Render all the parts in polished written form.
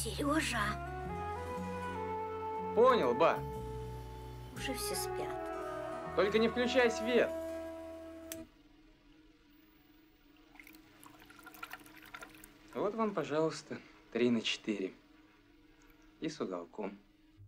Сережа. Понял, ба. Уже все спят. Только не включай свет. Вот вам, пожалуйста, 3 на 4. И с уголком.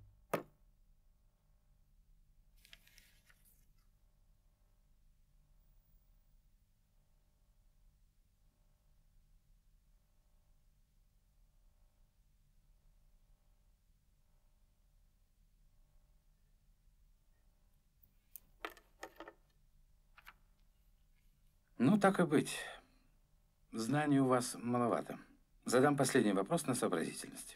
Ну, так и быть. Знаний у вас маловато. Задам последний вопрос на сообразительность.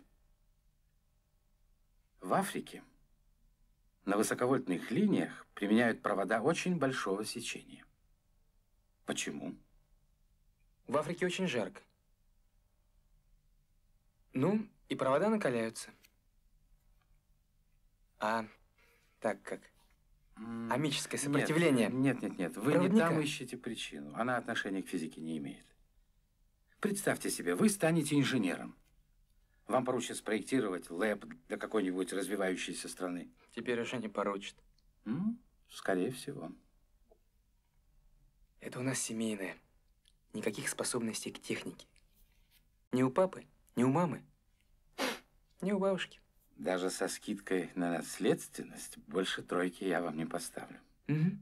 В Африке на высоковольтных линиях применяют провода очень большого сечения. Почему? В Африке очень жарко. Ну, и провода накаляются. А так как? Амическое сопротивление. Нет. Вы проводника. не там ищете причину. Она отношения к физике не имеет. Представьте себе, вы станете инженером. Вам поручат спроектировать лэб для какой-нибудь развивающейся страны. Теперь уже не поручат. Скорее всего. Это у нас семейное. Никаких способностей к технике. Ни у папы, ни у мамы, ни у бабушки. Даже со скидкой на наследственность больше 3 я вам не поставлю. Угу.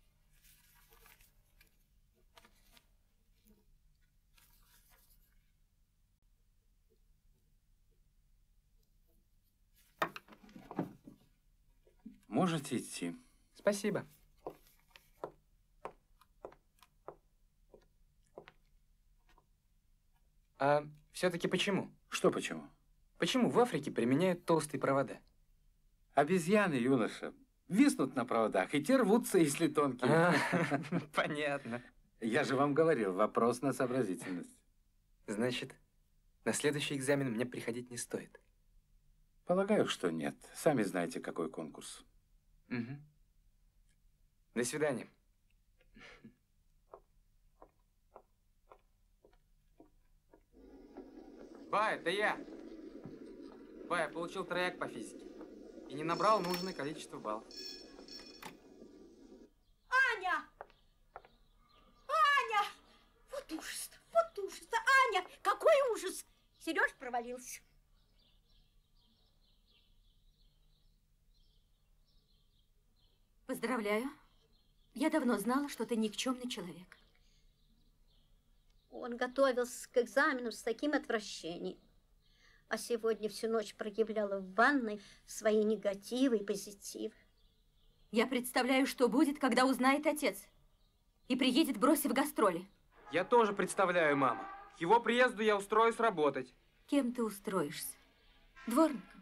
Можете идти. Спасибо. А все-таки почему? Что почему? Почему в Африке применяют толстые провода? Обезьяны, юноша, виснут на проводах, и те рвутся, если тонкие. Понятно. Я же вам говорил, вопрос на сообразительность. Значит, на следующий экзамен мне приходить не стоит? Полагаю, что нет. Сами знаете, какой конкурс. Угу. До свидания. Ба, это я. Ба, я получил трояк по физике. И не набрал нужное количество баллов. Аня! Аня! Вот ужас, вот ужас. Аня, какой ужас! Сереж провалился. Поздравляю. Я давно знала, что ты никчемный человек. Он готовился к экзамену с таким отвращением. А сегодня всю ночь проявляла в ванной свои негативы и позитивы. Я представляю, что будет, когда узнает отец. И приедет, бросив гастроли. Я тоже представляю, мама. К его приезду я устроюсь работать. Кем ты устроишься? Дворником?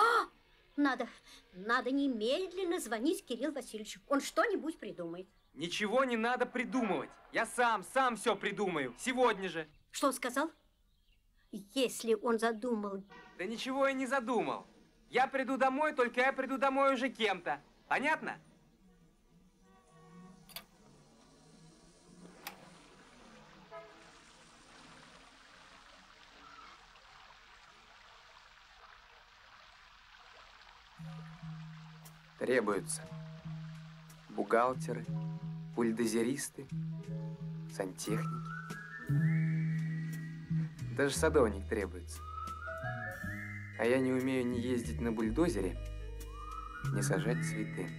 Надо немедленно звонить Кириллу Васильевичу. Он что-нибудь придумает. Ничего не надо придумывать. Я сам все придумаю. Сегодня же. Что он сказал? Если он задумал... Да ничего я не задумал. Я приду домой, только я приду домой уже кем-то. Понятно? Требуются бухгалтеры, бульдозеристы, сантехники. Даже садовник требуется. А я не умею ни ездить на бульдозере, ни сажать цветы.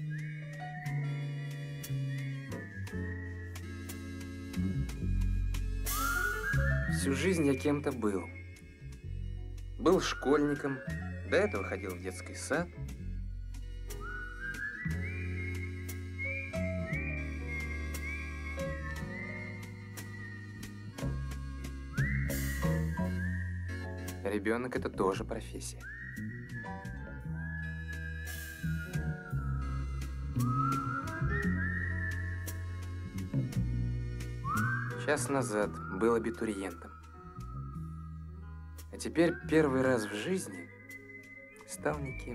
Всю жизнь я кем-то был. Был школьником, до этого ходил в детский сад. Ребенок – это тоже профессия. Час назад был абитуриентом. А теперь первый раз в жизни стал никем.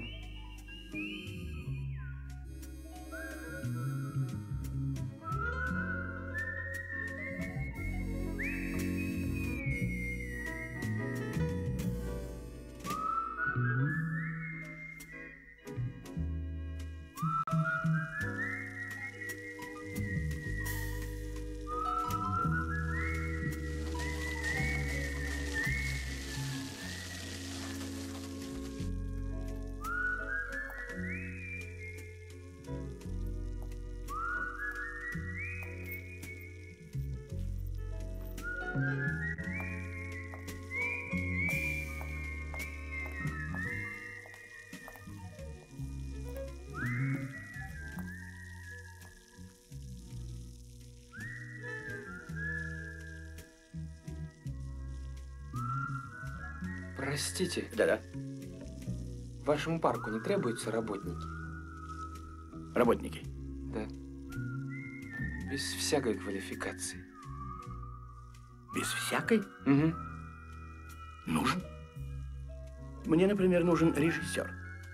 Простите, Да-да. вашему парку не требуются работники? Работники. Да. Без всякой квалификации. Без всякой? Угу. Нужен. Мне, например, нужен режиссер.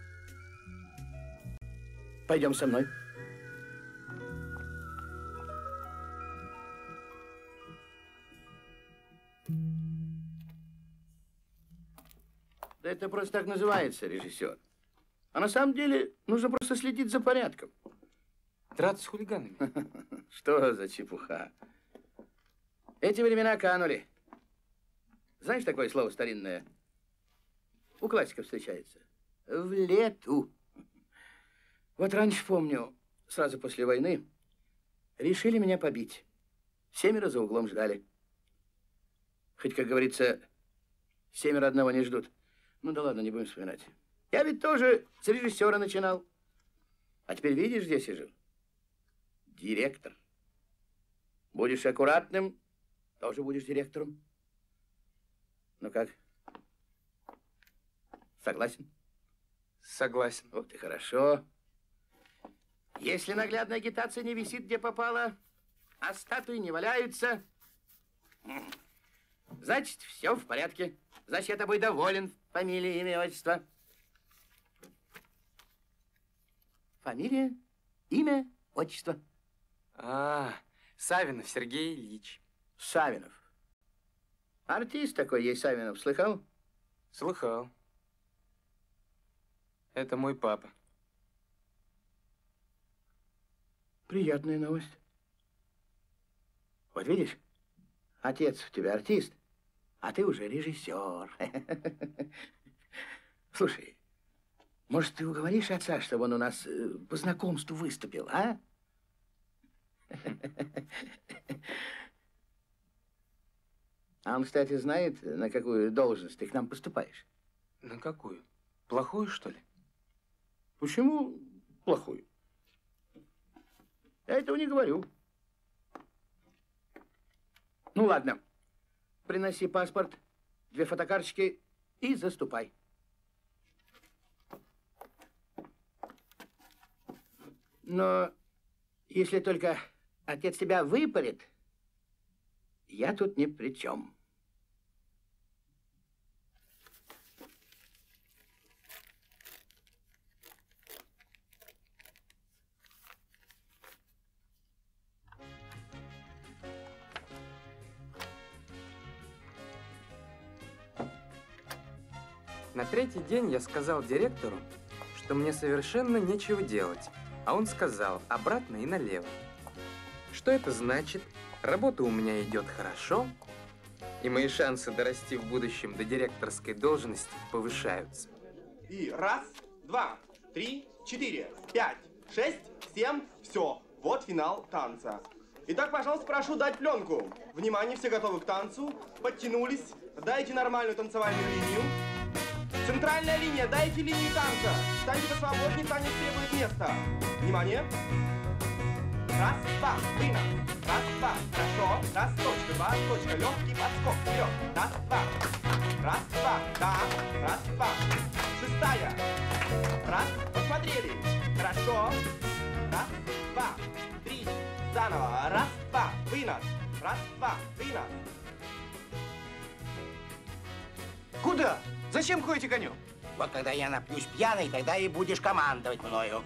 Пойдем со мной. Да это просто так называется, режиссер. А на самом деле нужно просто следить за порядком. Драться с хулиганами. Что за чепуха? Эти времена канули. Знаешь такое слово старинное? У классиков встречается. В лету. Вот раньше помню, сразу после войны, решили меня побить. 7 за углом ждали. Хоть, как говорится, 7 одного не ждут. Ну да ладно, не будем вспоминать. Я ведь тоже с режиссера начинал. А теперь видишь, где сижу? Директор. Будешь аккуратным, тоже будешь директором. Ну как? Согласен? Согласен. Вот и хорошо. Если наглядная агитация не висит, где попало, а статуи не валяются, значит, все в порядке. Значит, я тобой доволен. Фамилия, имя, отчество. Фамилия, имя, отчество. Савинов Сергей Ильич. Савинов. Артист такой есть Савинов, слыхал? Слыхал. Это мой папа. Приятная новость. Вот видишь, отец у тебя артист, а ты уже режиссер. Слушай, может, ты уговоришь отца, чтобы он у нас по знакомству выступил, а? А он, кстати, знает, на какую должность ты к нам поступаешь? На какую? Плохую, что ли? Почему плохую? Я этого не говорю. Ну, ладно. Приноси паспорт, 2 фотокарточки и заступай. Но если только отец тебя выпарит, я тут ни при чем. На 3-й день я сказал директору, что мне совершенно нечего делать, а он сказал обратно и налево. Что это значит? Работа у меня идет хорошо, и мои шансы дорасти в будущем до директорской должности повышаются. И 1, 2, 3, 4, 5, 6, 7, все. Вот финал танца. Итак, пожалуйста, прошу дать пленку. Внимание, все готовы к танцу. Подтянулись. Дайте нормальную танцевальную линию. Центральная линия, дайте линию танца. Станьте посвободнее, танец требует места. Внимание. 1, 2, вынос. 1, 2, хорошо. 1, точка, 2, точка, легкий подскок, вперед. 1, 2. 1, 2, да. 1, 2. 6-я. 1, посмотрели. Хорошо. 1, 2, 3. Заново. 1, 2, вынос. 1, 2, вынос. Куда? Зачем ходите конем? Вот когда я напьюсь пьяный, тогда и будешь командовать мною.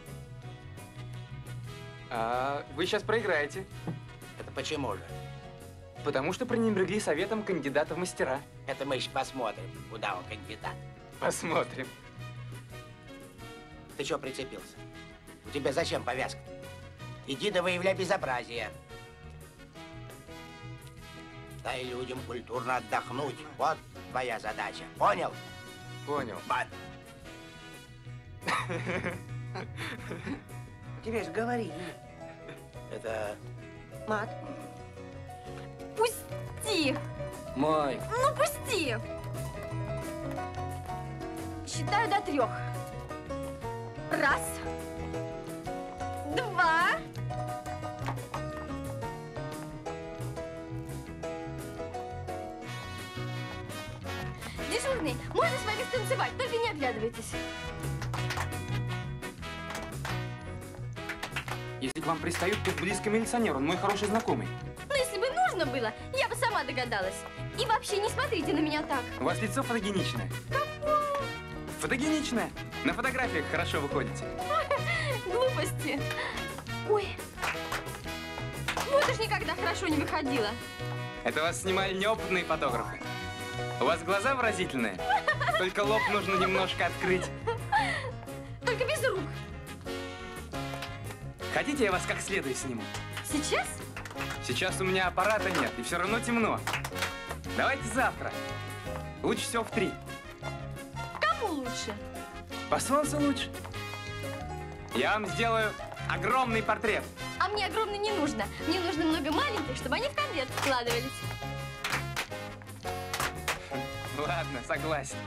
А вы сейчас проиграете. Это почему же? Потому что пренебрегли советом кандидата в мастера. Это мы еще посмотрим, куда он кандидат. Посмотрим. Ты что прицепился? У тебя зачем повязка? Иди да выявляй безобразие. Дай людям культурно отдохнуть. Вот твоя задача. Понял? Понял. Бат. Тебе же говорили. Это... Мат. Пусти! Мой. Ну, пусти! Считаю до 3. 1, 2. Дежурный, можно с вами станцевать? Только не оглядывайтесь. Если к вам пристают, то близкий милиционер, он мой хороший знакомый. Ну, если бы нужно было, я бы сама догадалась. И вообще, не смотрите на меня так. У вас лицо фотогеничное. Какое? Фотогеничное. На фотографиях хорошо выходите. Глупости. Ой. Вот уж никогда хорошо не выходила. Это вас снимали неопытные фотографы. У вас глаза выразительные. Только лоб нужно немножко открыть. Только без рук. Хотите, я вас как следует сниму? Сейчас? Сейчас у меня аппарата нет, и все равно темно. Давайте завтра. Лучше всего в 3. Кому лучше? По солнцу лучше. Я вам сделаю огромный портрет. А мне огромный не нужно. Мне нужно много маленьких, чтобы они в конверт вкладывались. Ладно, согласен.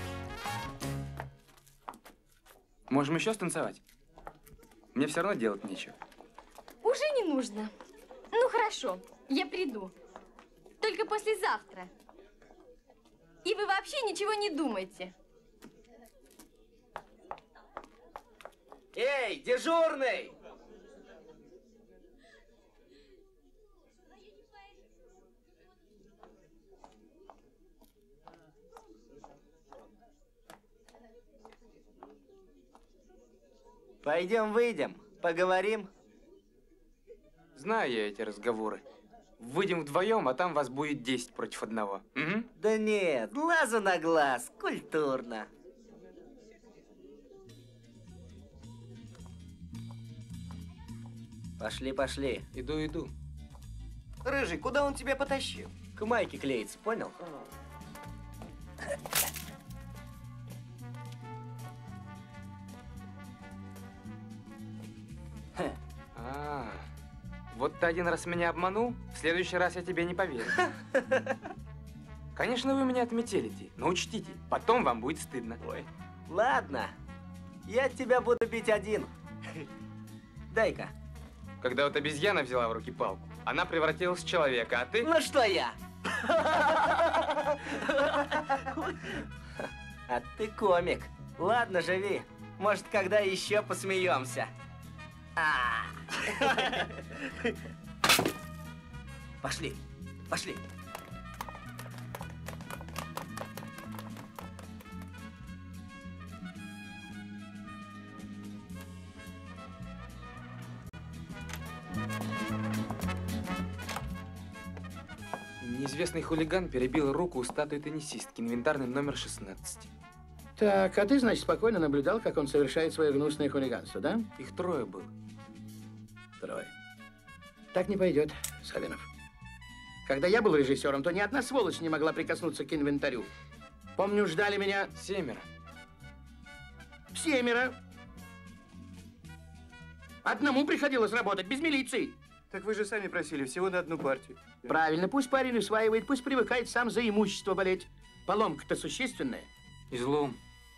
Можем еще станцевать? Мне все равно делать нечего. Уже не нужно. Ну, хорошо, я приду. Только послезавтра. И вы вообще ничего не думайте. Эй, дежурный! Пойдем выйдем, поговорим. Знаю я эти разговоры. Выйдем вдвоем, а там вас будет 10 против 1. Угу. Да нет, глазу на глаз, культурно. Пошли, пошли. Иду. Рыжий, куда он тебя потащил? К майке клеится, понял? Вот ты один раз меня обманул, в следующий раз я тебе не поверю. Конечно, вы меня отметелите, но учтите, потом вам будет стыдно. Ой, ладно, я тебя буду бить один. Дай-ка. Когда вот обезьяна взяла в руки палку, она превратилась в человека, а ты… Ну что я? А ты комик. Ладно, живи. Может, когда еще посмеемся. Пошли, пошли. Неизвестный хулиган перебил руку у статуи теннисистки, инвентарный номер 16. Так, а ты, значит, спокойно наблюдал, как он совершает свое гнусное хулиганство, да? Их 3 было. 3. Так не пойдет, Савинов. Когда я был режиссером, то ни одна сволочь не могла прикоснуться к инвентарю. Помню, ждали меня… 7. 7. Одному приходилось работать, без милиции. Так вы же сами просили всего на 1 партию. Правильно, пусть парень усваивает, пусть привыкает сам за имущество болеть. Поломка-то существенная. Излом.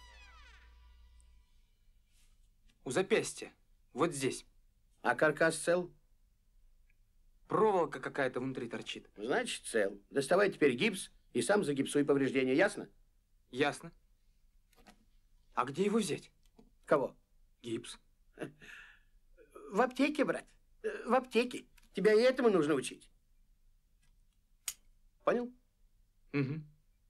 У запястья. Вот здесь. А каркас цел? Проволока какая-то внутри торчит. Значит, цел. Доставай теперь гипс и сам загипсуй повреждения, ясно? Ясно. А где его взять? Кого? Гипс. В аптеке, брат. В аптеке. Тебя и этому нужно учить. Понял? Угу.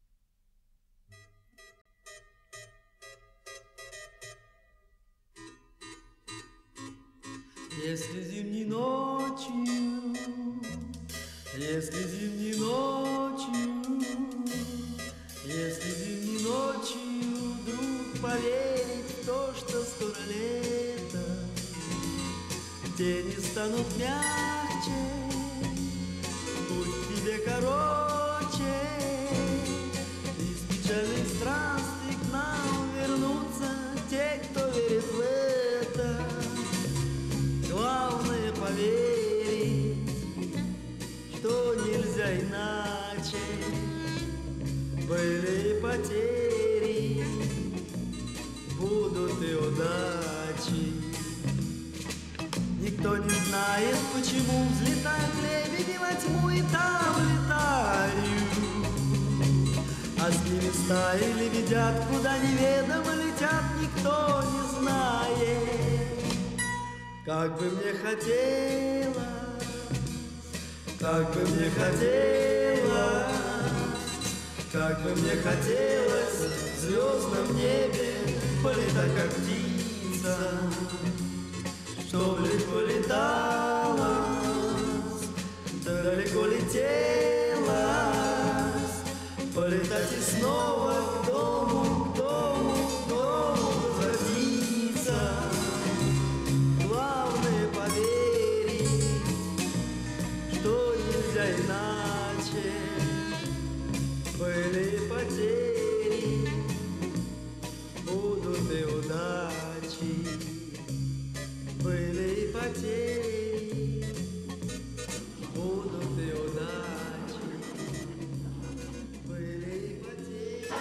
Если зимней ночью, если зимней ночью, если зимней ночью вдруг поверить в то, что скоро лето, тени станут мягче, путь тебе короче, из печальных странствий к нам вернутся те, кто верит в это. Главное поверить, что нельзя иначе. Были и потери, будут и удачи. Никто не знает, почему взлетают лебеди во тьму и там летают. А с ними стаи лебедят, куда неведомо летят, никто не знает. Как бы мне хотелось, как бы мне хотелось, как бы мне хотелось в звездном небе полетать, как птица, чтоб легко летала, далеко летела, полетать и снова к дому, к дому, к дому возвратиться. Главное поверить, что нельзя иначе. Были потери, будут и удачи. Были и потери, будут и удачи. Были и потери,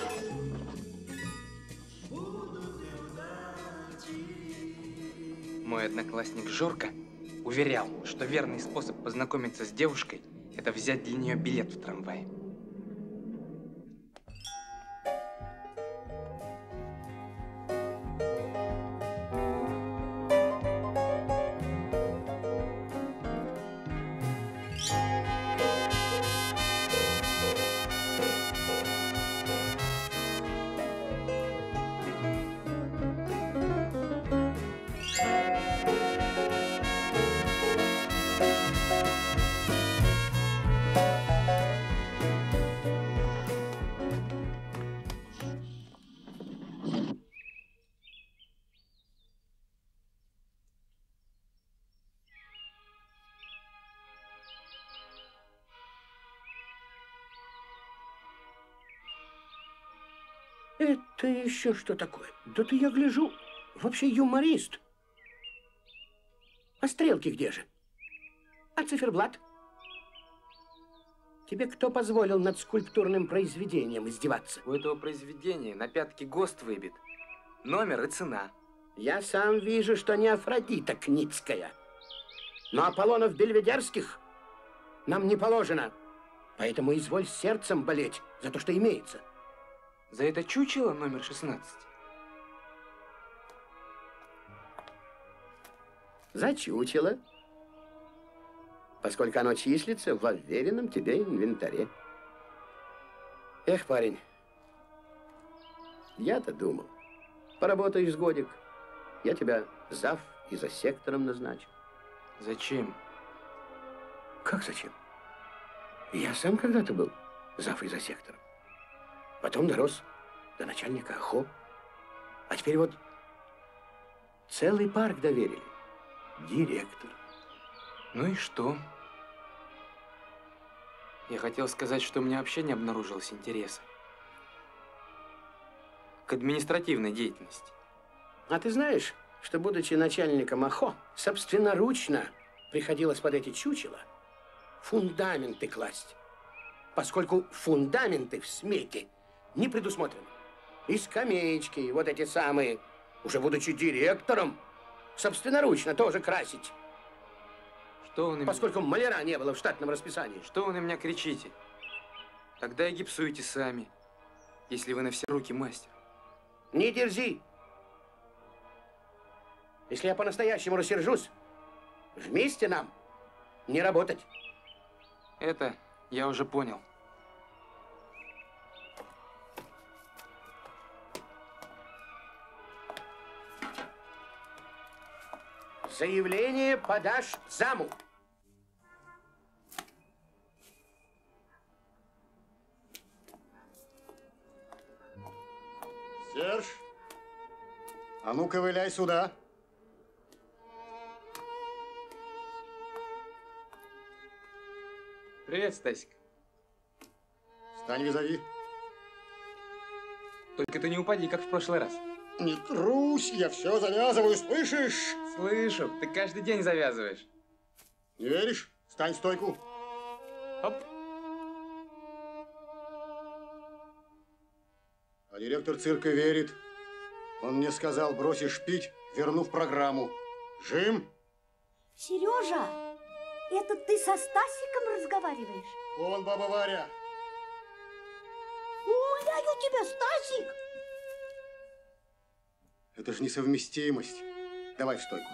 будут и удачи. Мой одноклассник Жорка уверял, что верный способ познакомиться с девушкой – это взять для нее билет в трамвай. Это еще что такое? Да ты, я гляжу, вообще юморист. А стрелки где же? А циферблат? Тебе кто позволил над скульптурным произведением издеваться? У этого произведения на пятке ГОСТ выбит. Номер и цена. Я сам вижу, что не Афродита Кницкая. Но Аполлонов Бельведерских нам не положено. Поэтому изволь сердцем болеть за то, что имеется. За это чучело номер 16? За чучело, поскольку оно числится в уверенном тебе инвентаре. Эх, парень, я-то думал, поработаешь с годик, я тебя зав и за сектором назначу. Зачем? Как зачем? Я сам когда-то был зав и за сектором. Потом дорос до начальника АХО. А теперь вот целый парк доверили. Директор. Ну и что? Я хотел сказать, что у меня вообще не обнаружилось интереса к административной деятельности. А ты знаешь, что, будучи начальником АХО, собственноручно приходилось под эти чучела фундаменты класть, поскольку фундаменты в смете не предусмотрены. И скамеечки, вот эти самые, уже будучи директором, собственноручно тоже красить. Что вы на поскольку маляра не было в штатном расписании. Что вы на меня кричите? Тогда и гипсуйте сами, если вы на все руки мастер. Не дерзи. Если я по-настоящему рассержусь, вместе нам не работать. Это я уже понял. Заявление подашь заму. Серж, а ну ковыляй сюда. Привет, Стасик. Стань визави. Только ты не упади, как в прошлый раз. Не трусь, я все завязываю, слышишь? Слышу, ты каждый день завязываешь. Не веришь? Стань в стойку. Оп. А директор цирка верит. Он мне сказал, бросишь пить, вернув программу. Жим? Сережа, это ты со Стасиком разговариваешь? Вон баба Варя. Умоляю тебя, Стасик! Это же несовместимость. Давай в стойку.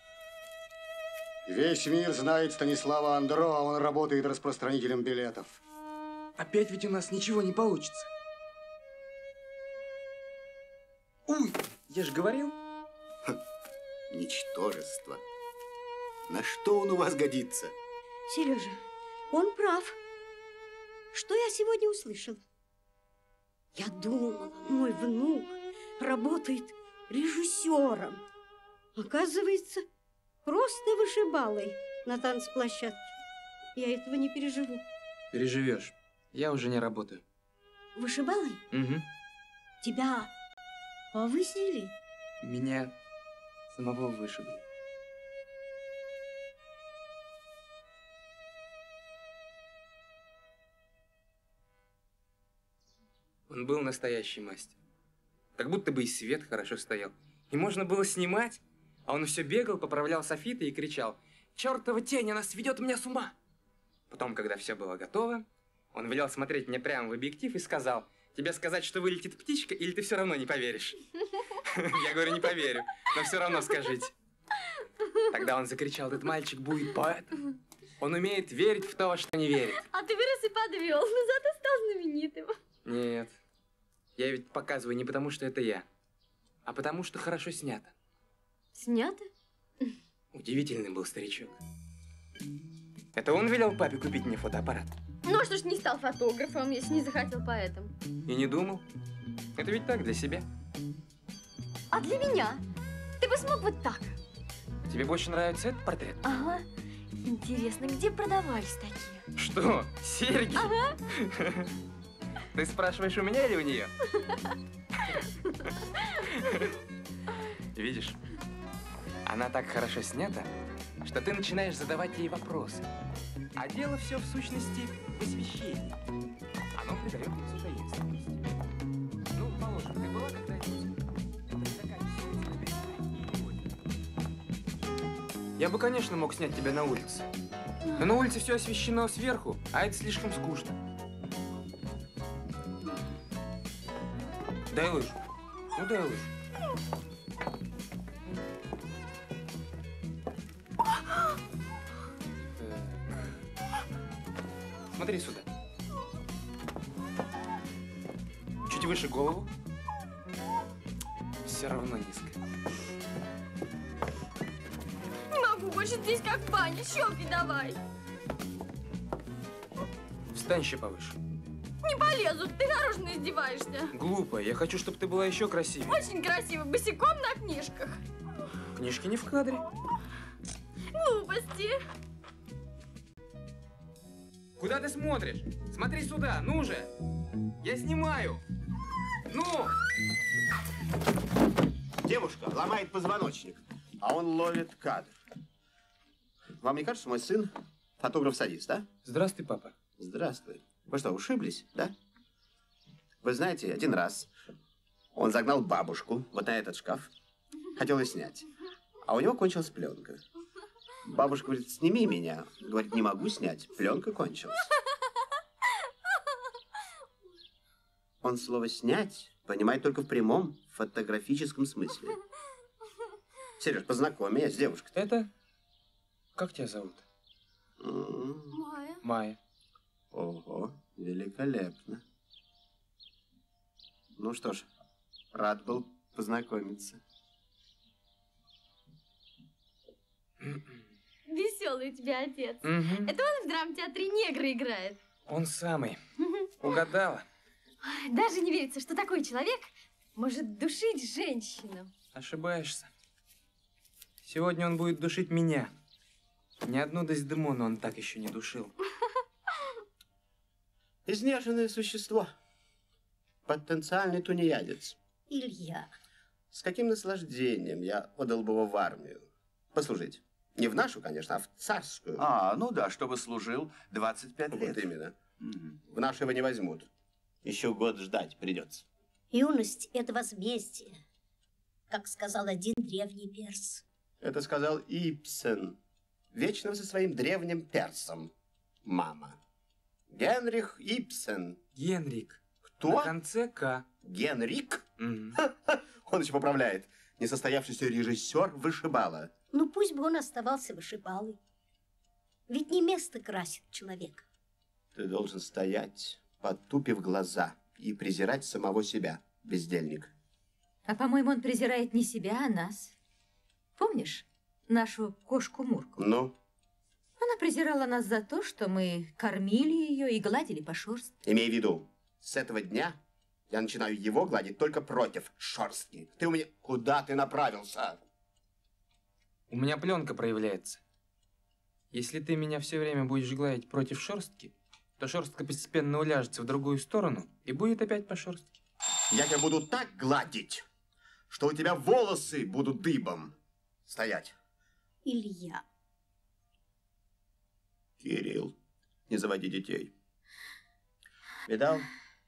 Весь мир знает Станислава Андро, а он работает распространителем билетов. Опять ведь у нас ничего не получится. Уй, я же говорил. Ничтожество. На что он у вас годится? Сережа, он прав. Что я сегодня услышал? Я думала, мой внук работает режиссером. Оказывается, просто вышибалой на танцплощадке. Я этого не переживу. Переживешь. Я уже не работаю. Вышибалой? Угу. Тебя повысили? Меня самого вышибли. Он был настоящий мастер. Как будто бы и свет хорошо стоял. И можно было снимать. А он все бегал, поправлял софиты и кричал: «Чертова тень, она сведет меня с ума!» Потом, когда все было готово, он велел смотреть мне прямо в объектив и сказал: «Тебе сказать, что вылетит птичка, или ты все равно не поверишь?» Я говорю: «Не поверю, но все равно скажите». Тогда он закричал: «Этот мальчик будет поэтом. Он умеет верить в то, во что не верит». А ты вырос и подвел, но зато стал знаменитым. Нет, я ведь показываю не потому, что это я, а потому, что хорошо снято. Снято? Удивительный был старичок. Это он велел папе купить мне фотоаппарат? Ну, что ж не стал фотографом, если не захотел поэтом? И не думал. Это ведь так, для себя. А для меня? Ты бы смог вот так? Тебе больше нравится этот портрет? Ага. Интересно, где продавались такие? Что, серьги? Ага. Ты спрашиваешь, у меня или у нее? Видишь, она так хорошо снята, что ты начинаешь задавать ей вопросы. А дело все в сущности в освещении. Оно придает лицу таинственности. Ну, положим, ты была когда-нибудь? Я бы, конечно, мог снять тебя на улице. Но на улице все освещено сверху, а это слишком скучно. Дай лыжу. Ну, дай лыжу. Смотри сюда. Чуть выше голову. Все равно низко. Не могу больше здесь как в бане. Щеки давай. Встань еще повыше. Не полезут, ты нарочно издеваешься. Глупо, я хочу, чтобы ты была еще красивее. Очень красиво, босиком на книжках. Книжки не в кадре. Глупости. Куда ты смотришь? Смотри сюда, ну же! Я снимаю! Ну! Девушка ломает позвоночник, а он ловит кадр. Вам не кажется, мой сын фотограф-садист, а? Здравствуй, папа. Здравствуй. Вы что, ушиблись, да? Вы знаете, один раз он загнал бабушку вот на этот шкаф, хотел ее снять, а у него кончилась пленка. Бабушка говорит: сними меня. Говорит: не могу снять, пленка кончилась. Он слово «снять» понимает только в прямом фотографическом смысле. Сереж, познакомь меня с девушкой. Это? Как тебя зовут? Майя. Майя. Ого, великолепно. Ну что ж, рад был познакомиться. Веселый у тебя отец. Угу. Это он в драмтеатре негра играет. Он самый. Угадала. Даже не верится, что такой человек может душить женщину. Ошибаешься. Сегодня он будет душить меня. Ни одну Дездемону он так еще не душил. Изнеженное существо. Потенциальный тунеядец. Илья. С каким наслаждением я отдал бы его в армию. Послужить. Не в нашу, конечно, а в царскую. А, ну да, чтобы служил 25 лет. Вот именно. В нашу его не возьмут. Еще год ждать придется. Юность – это возмездие, как сказал один древний перс. Это сказал Ибсен. Вечно со своим древним персом. Мама. Генрих Ибсен. Генрик. Кто? На конце К. Генрик? Мгм. Он еще поправляет. Несостоявшийся режиссер вышибала. Ну, пусть бы он оставался вышибалой. Ведь не место красит человека. Ты должен стоять, потупив глаза, и презирать самого себя, бездельник. А, по-моему, он презирает не себя, а нас. Помнишь нашу кошку Мурку? Ну? Она презирала нас за то, что мы кормили ее и гладили по шерстке. Имей в виду, с этого дня я начинаю его гладить только против шерстки. Ты у меня... Куда ты направился? У меня пленка проявляется. Если ты меня все время будешь гладить против шерстки, то шерстка постепенно уляжется в другую сторону и будет опять по шерстке. Я тебя буду так гладить, что у тебя волосы будут дыбом. Стоять. Илья. Кирилл, не заводи детей. Видал?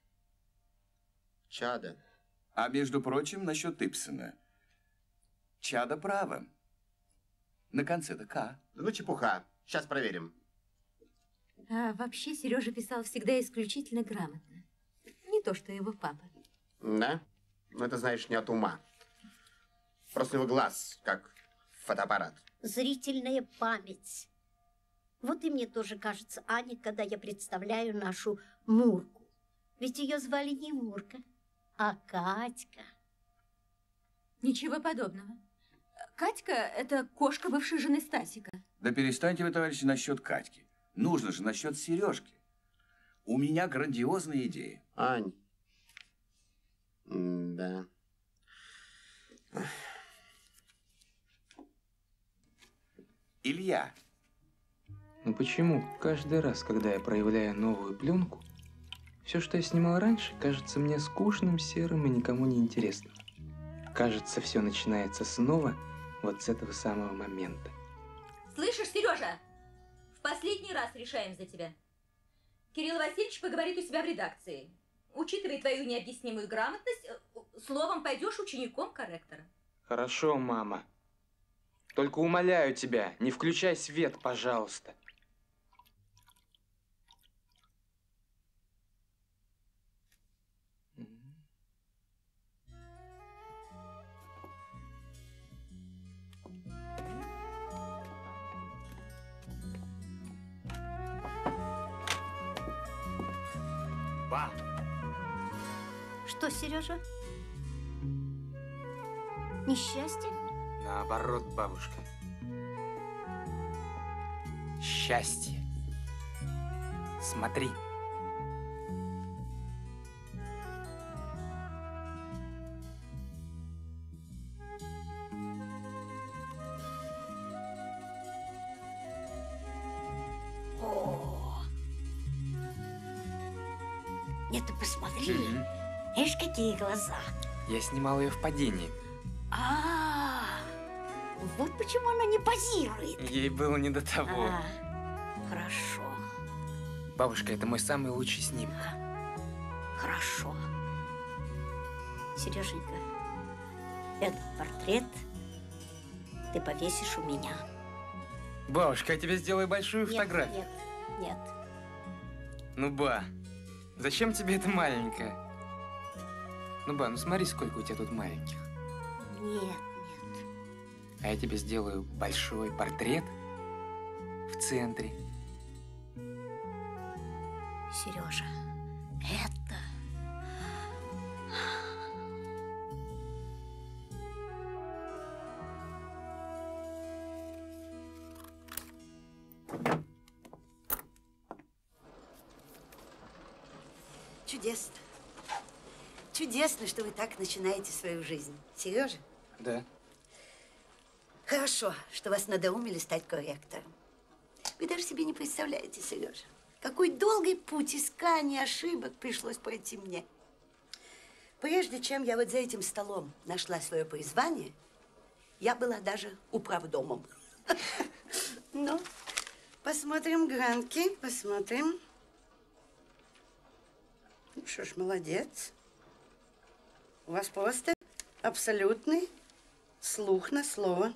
Чадо. А между прочим, насчет Ипсена. Чадо право. На конце-то К. Ну, чепуха. Сейчас проверим. А вообще Сережа писал всегда исключительно грамотно. Не то, что его папа. Да? Ну, это, знаешь, не от ума. Просто его глаз, как фотоаппарат. Зрительная память. Вот и мне тоже кажется, Аня, когда я представляю нашу Мурку. Ведь ее звали не Мурка, а Катька. Ничего подобного. Катька – это кошка бывшей жены Стасика. Да перестаньте вы, товарищи, насчет Катьки. Нужно же насчет Сережки. У меня грандиозная идея. Ань. Да. Илья. Ну почему каждый раз, когда я проявляю новую пленку, все, что я снимал раньше, кажется мне скучным, серым и никому не интересным? Кажется, все начинается снова вот с этого самого момента. Слышишь, Сережа? В последний раз решаем за тебя. Кирилл Васильевич поговорит у себя в редакции. Учитывая твою необъяснимую грамотность, словом, пойдешь учеником корректора. Хорошо, мама. Только умоляю тебя, не включай свет, пожалуйста. Ба! Что, Сережа? Несчастье? Наоборот, бабушка. Счастье. Смотри. О! Нет, ты посмотри. Видишь, какие глаза. Я снимал ее в падении. Вот почему она не позирует. Ей было не до того. Хорошо, Бабушка, это мой самый лучший снимок. хорошо. Сереженька, этот портрет ты повесишь у меня. Бабушка, я тебе сделаю большую фотографию. Нет, нет. Ну, ба, зачем тебе это маленькое? Ну, ба, ну смотри, сколько у тебя тут маленьких. Нет. А я тебе сделаю большой портрет в центре. Сережа, это... Чудесно. Чудесно, что вы так начинаете свою жизнь. Сережа? Да. Хорошо, что вас надоумили стать корректором. Вы даже себе не представляете, Сережа, какой долгий путь искания ошибок пришлось пройти мне. Прежде чем я вот за этим столом нашла свое призвание, я была даже управдомом. Ну, посмотрим гранки, посмотрим. Ну что ж, молодец. У вас просто абсолютный слух на слово.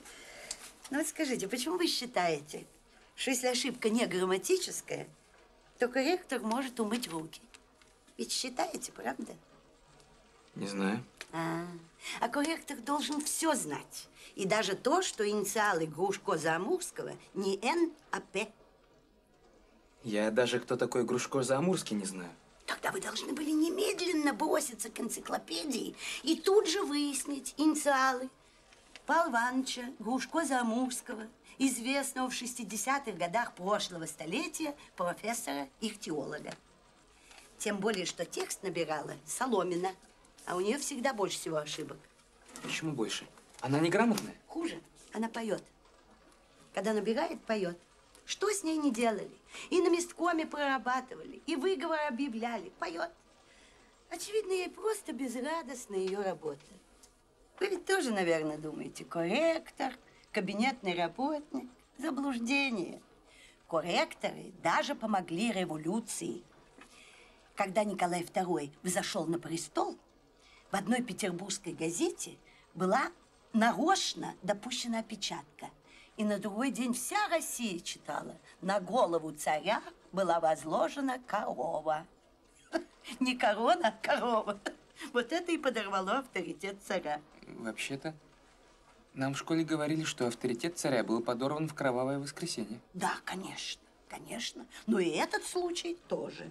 Ну вот скажите, почему вы считаете, что если ошибка не грамматическая, то корректор может умыть руки. Ведь считаете, правда? Не знаю. А корректор должен все знать. И даже то, что инициалы Грушко-Заамурского не Н, а П. Я даже, кто такой Грушко-Заамурский, не знаю. Тогда вы должны были немедленно броситься к энциклопедии и тут же выяснить инициалы Павла Ивановича Грушко-Заамурского, известного в 60-х годах прошлого столетия профессора-ихтиолога. Тем более, что текст набирала Соломина, а у нее всегда больше всего ошибок. Почему больше? Она неграмотная? Хуже, она поет. Когда набирает, поет. Что с ней не делали? И на месткоме прорабатывали, и выговор объявляли. Поет. Очевидно, ей просто безрадостна ее работа. Вы ведь тоже, наверное, думаете, корректор, кабинетный работник. Заблуждение. Корректоры даже помогли революции. Когда Николай II взошел на престол, в одной петербургской газете была нарочно допущена опечатка. И на другой день вся Россия читала: на голову царя была возложена корова. Не корона, а корова. Вот это и подорвало авторитет царя. Вообще-то, нам в школе говорили, что авторитет царя был подорван в кровавое воскресенье. Да, конечно, конечно. Но и этот случай тоже.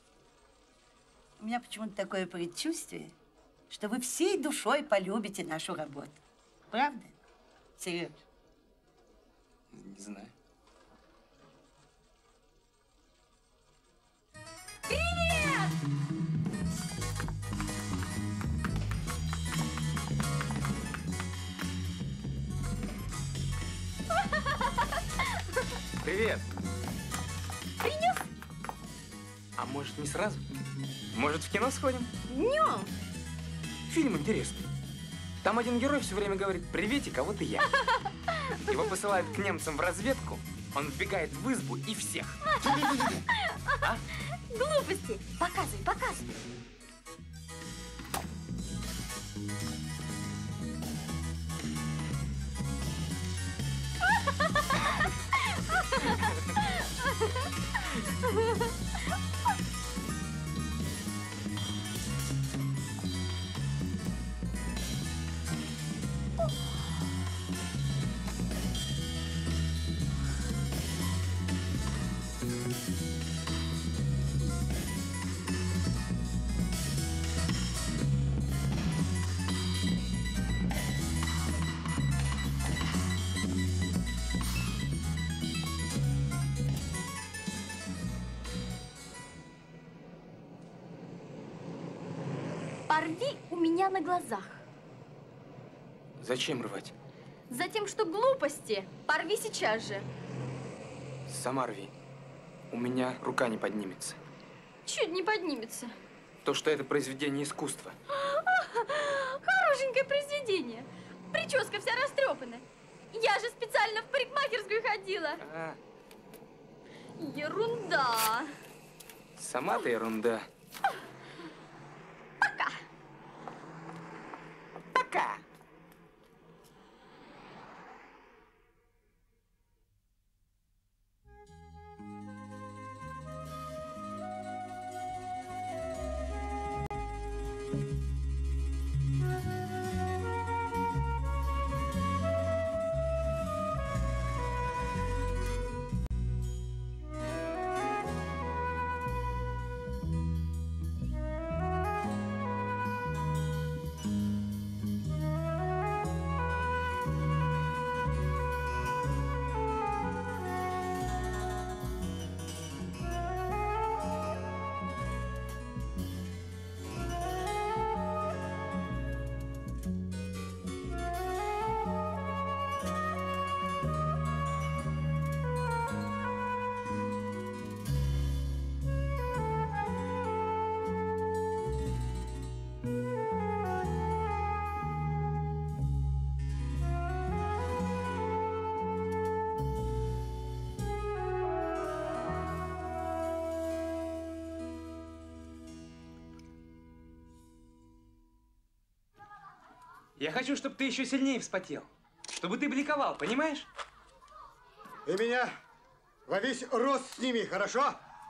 У меня почему-то такое предчувствие, что вы всей душой полюбите нашу работу. Правда, Сереж? Не знаю. Привет! Привет! Принес? А может, не сразу? Может, в кино сходим? Днем. Фильм интересный. Там один герой все время говорит: приветик, а вот и я. Его посылают к немцам в разведку, он вбегает в избу и всех. А? Глупости. Показывай, показывай. Порви у меня на глазах. Зачем рвать? Затем, что глупости. Порви сейчас же. Сама рви. У меня рука не поднимется. Чуть не поднимется. То, что это произведение искусства. Хорошенькое произведение. Прическа вся растрепанная. Я же специально в парикмахерскую ходила. Ерунда. Сама-то ерунда. Пока. Пока. Я хочу, чтобы ты еще сильнее вспотел. Чтобы ты бликовал, понимаешь? И меня во весь рост сними, хорошо?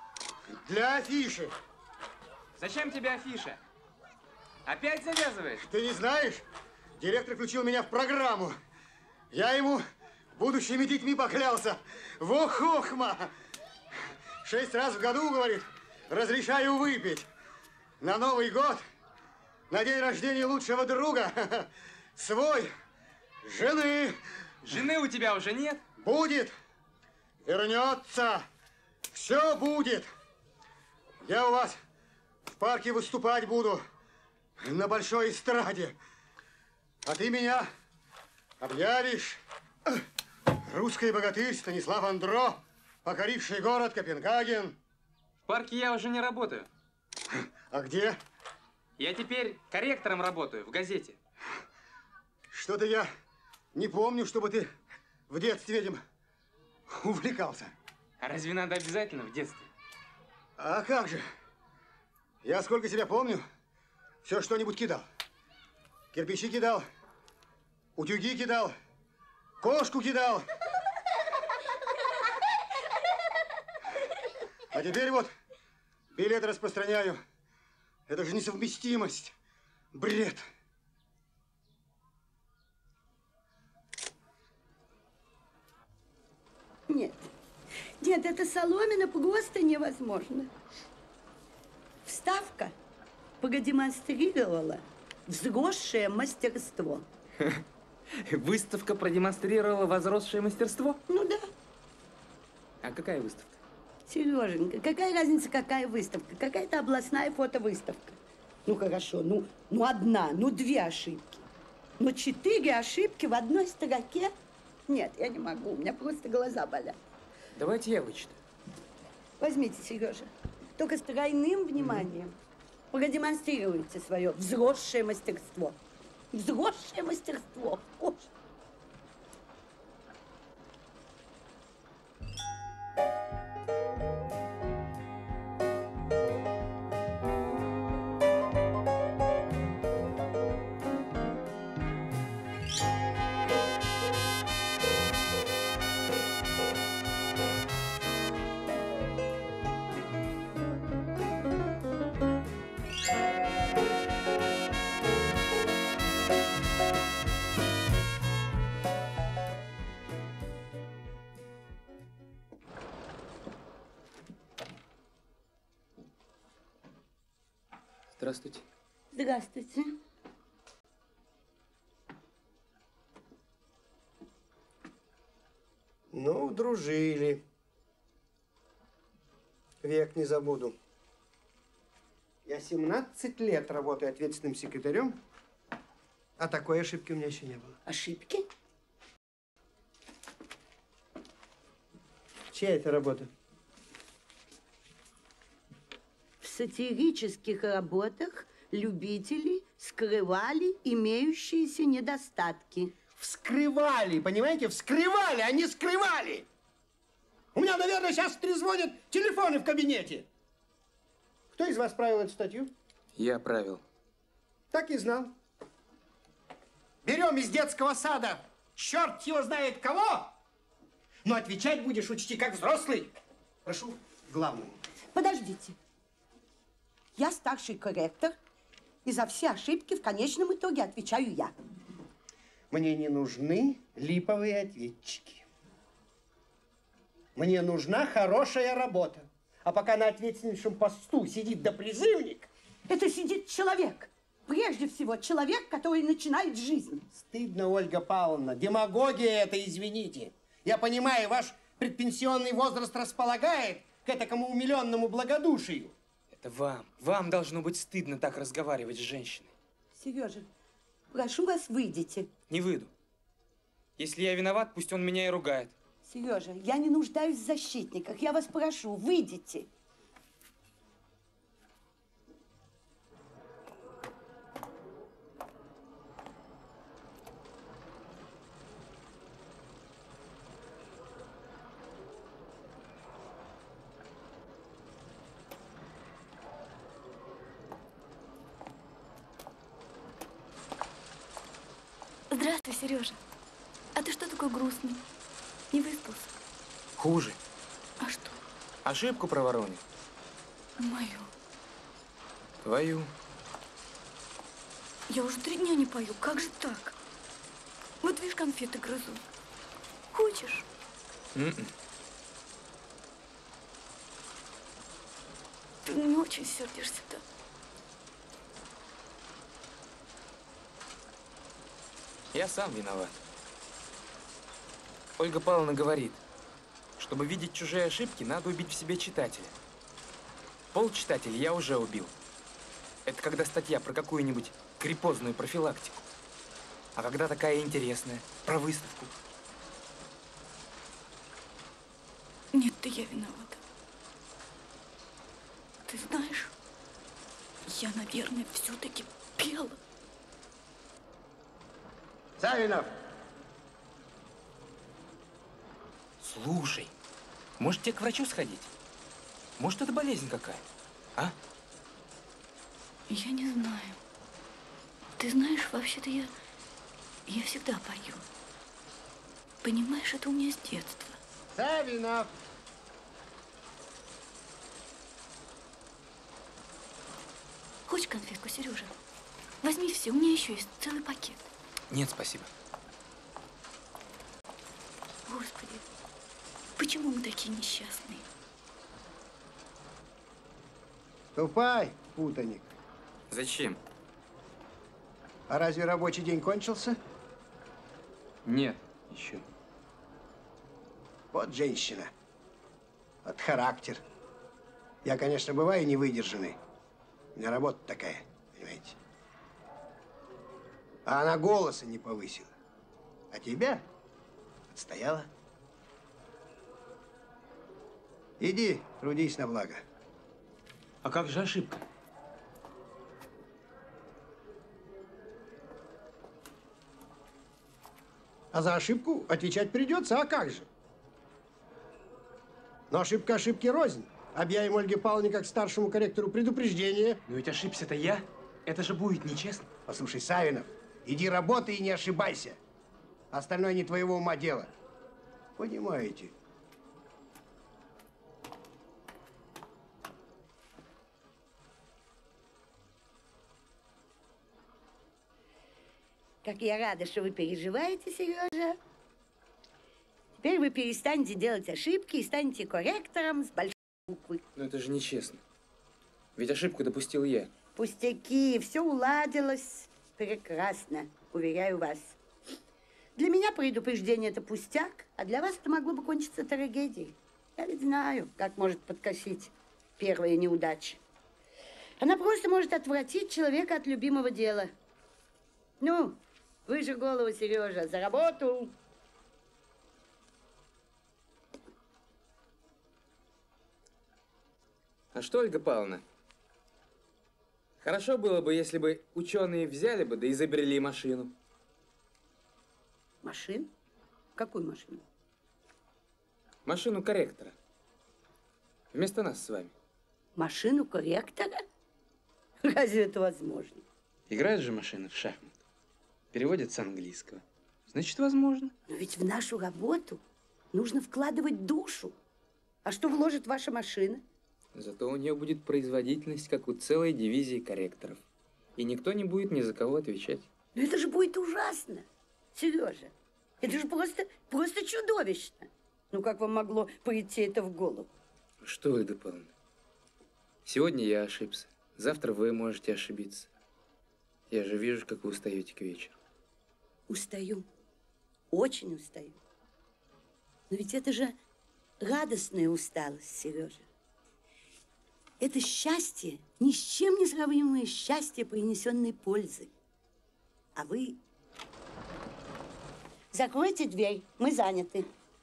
Для афиши. Зачем тебе афиша? Опять завязываешь? Ты не знаешь? Директор включил меня в программу. Я ему будущими детьми поклялся. Во хохма! 6 раз в году, говорит, разрешаю выпить. На Новый год, на день рождения лучшего друга, свой, жены. Жены у тебя уже нет? Будет. Вернется. Все будет. Я у вас в парке выступать буду. На большой эстраде. А ты меня объявишь. Русский богатырь Станислав Андро, покоривший город Копенгаген. В парке я уже не работаю. А где? Я теперь корректором работаю в газете. Что-то я не помню, чтобы ты в детстве этим увлекался. А разве надо обязательно в детстве? А как же? Я сколько себя помню, все что-нибудь кидал. Кирпичи кидал, утюги кидал, кошку кидал. А теперь вот билеты распространяю. Это же несовместимость. Бред. Нет. Нет, это соломина просто невозможно. Вставка продемонстрировала взросшее мастерство. Выставка продемонстрировала возросшее мастерство? Ну да. А какая выставка? Сереженька, какая разница, какая выставка? Какая-то областная фотовыставка. Ну хорошо, ну одна, ну 2 ошибки. Но 4 ошибки в одной строке? Нет, я не могу, у меня просто глаза болят. Давайте я вычитаю. Возьмите, Сережа, только с тройным вниманием продемонстрируйте свое взросшее мастерство. Взросшее мастерство. Ой. Здравствуйте. Здравствуйте. Ну, дружили. Век не забуду. Я 17 лет работаю ответственным секретарем, а такой ошибки у меня еще не было. Ошибки? Чья это работа? В сатирических работах любители скрывали имеющиеся недостатки. Вскрывали, понимаете? Вскрывали, а не скрывали! У меня, наверное, сейчас трезвонят телефоны в кабинете. Кто из вас правил эту статью? Я правил. Так и знал. Берем из детского сада черт его знает кого, но отвечать будешь, учти, как взрослый. Прошу, главному. Подождите. Я старший корректор, и за все ошибки в конечном итоге отвечаю я. Мне не нужны липовые ответчики. Мне нужна хорошая работа. А пока на ответственнейшем посту сидит допризывник... Это сидит человек. Прежде всего, человек, который начинает жизнь. Стыдно, Ольга Павловна. Демагогия это, извините. Я понимаю, ваш предпенсионный возраст располагает к этакому умиленному благодушию. Это вам должно быть стыдно так разговаривать с женщиной. Сережа, прошу вас, выйдите. Не выйду. Если я виноват, пусть он меня и ругает. Сережа, я не нуждаюсь в защитниках. Я вас прошу, выйдите. Здравствуй, Сережа. А ты что такой грустный? Не выспался? Хуже. А что? Ошибку проворонил. Мою. Твою. Я уже 3 дня не пою. Как же так? Вот видишь, конфеты грызу. Хочешь? Ты не очень сердишься-то. Я сам виноват. Ольга Павловна говорит, чтобы видеть чужие ошибки, надо убить в себе читателя. Полчитателя я уже убил. Это когда статья про какую-нибудь крипозную профилактику. А когда такая интересная, про выставку. Нет, ты я виновата. Ты знаешь, я, наверное, все-таки пела. Савинов! Слушай, может тебе к врачу сходить? Может, это болезнь какая, а? Я не знаю. Ты знаешь, вообще-то я всегда пою. Понимаешь, это у меня с детства. Савинов! Хочешь конфетку, Сережа? Возьми все, у меня еще есть целый пакет. Нет, спасибо. Господи, почему мы такие несчастные? Ступай, путаник. Зачем? А разве рабочий день кончился? Нет, еще. Вот женщина. Вот характер. Я, конечно, бываю невыдержанный. У меня работа такая, понимаете. А она голоса не повысила. А тебя отстояла. Иди, трудись на благо. А как же ошибка? А за ошибку отвечать придется, а как же? Но ошибка ошибки рознь. Объявим Ольге Павловне как старшему корректору предупреждение. Но ведь ошибся-то я. Это же будет нечестно. Послушай, Савинов, иди работай и не ошибайся. Остальное не твоего ума дело. Понимаете? Как я рада, что вы переживаете, Сережа. Теперь вы перестанете делать ошибки и станете корректором с большой буквы. Но это же нечестно. Ведь ошибку допустил я. Пустяки, все уладилось прекрасно, уверяю вас. Для меня предупреждение – это пустяк, а для вас это могло бы кончиться трагедией. Я ведь знаю, как может подкосить первая неудача. Она просто может отвратить человека от любимого дела. Ну, выше голову, Сережа, за работу. А что, Ольга Павловна? Хорошо было бы, если бы ученые взяли бы, да изобрели машину. Машину? Какую машину? Машину корректора. Вместо нас с вами. Машину корректора? Разве это возможно? Играют же машины в шахматы. Переводят с английского. Значит, возможно. Но ведь в нашу работу нужно вкладывать душу. А что вложит ваша машина? Зато у нее будет производительность, как у целой дивизии корректоров. И никто не будет ни за кого отвечать. Но это же будет ужасно, Сережа. Это же просто чудовищно. Ну, как вам могло прийти это в голову? Что, Ольга Павловна? Сегодня я ошибся. Завтра вы можете ошибиться. Я же вижу, как вы устаете к вечеру. Устаю. Очень устаю. Но ведь это же радостная усталость, Сережа. Это счастье, ни с чем не сравнимое счастье принесенной пользы. А вы... Закройте дверь, мы заняты.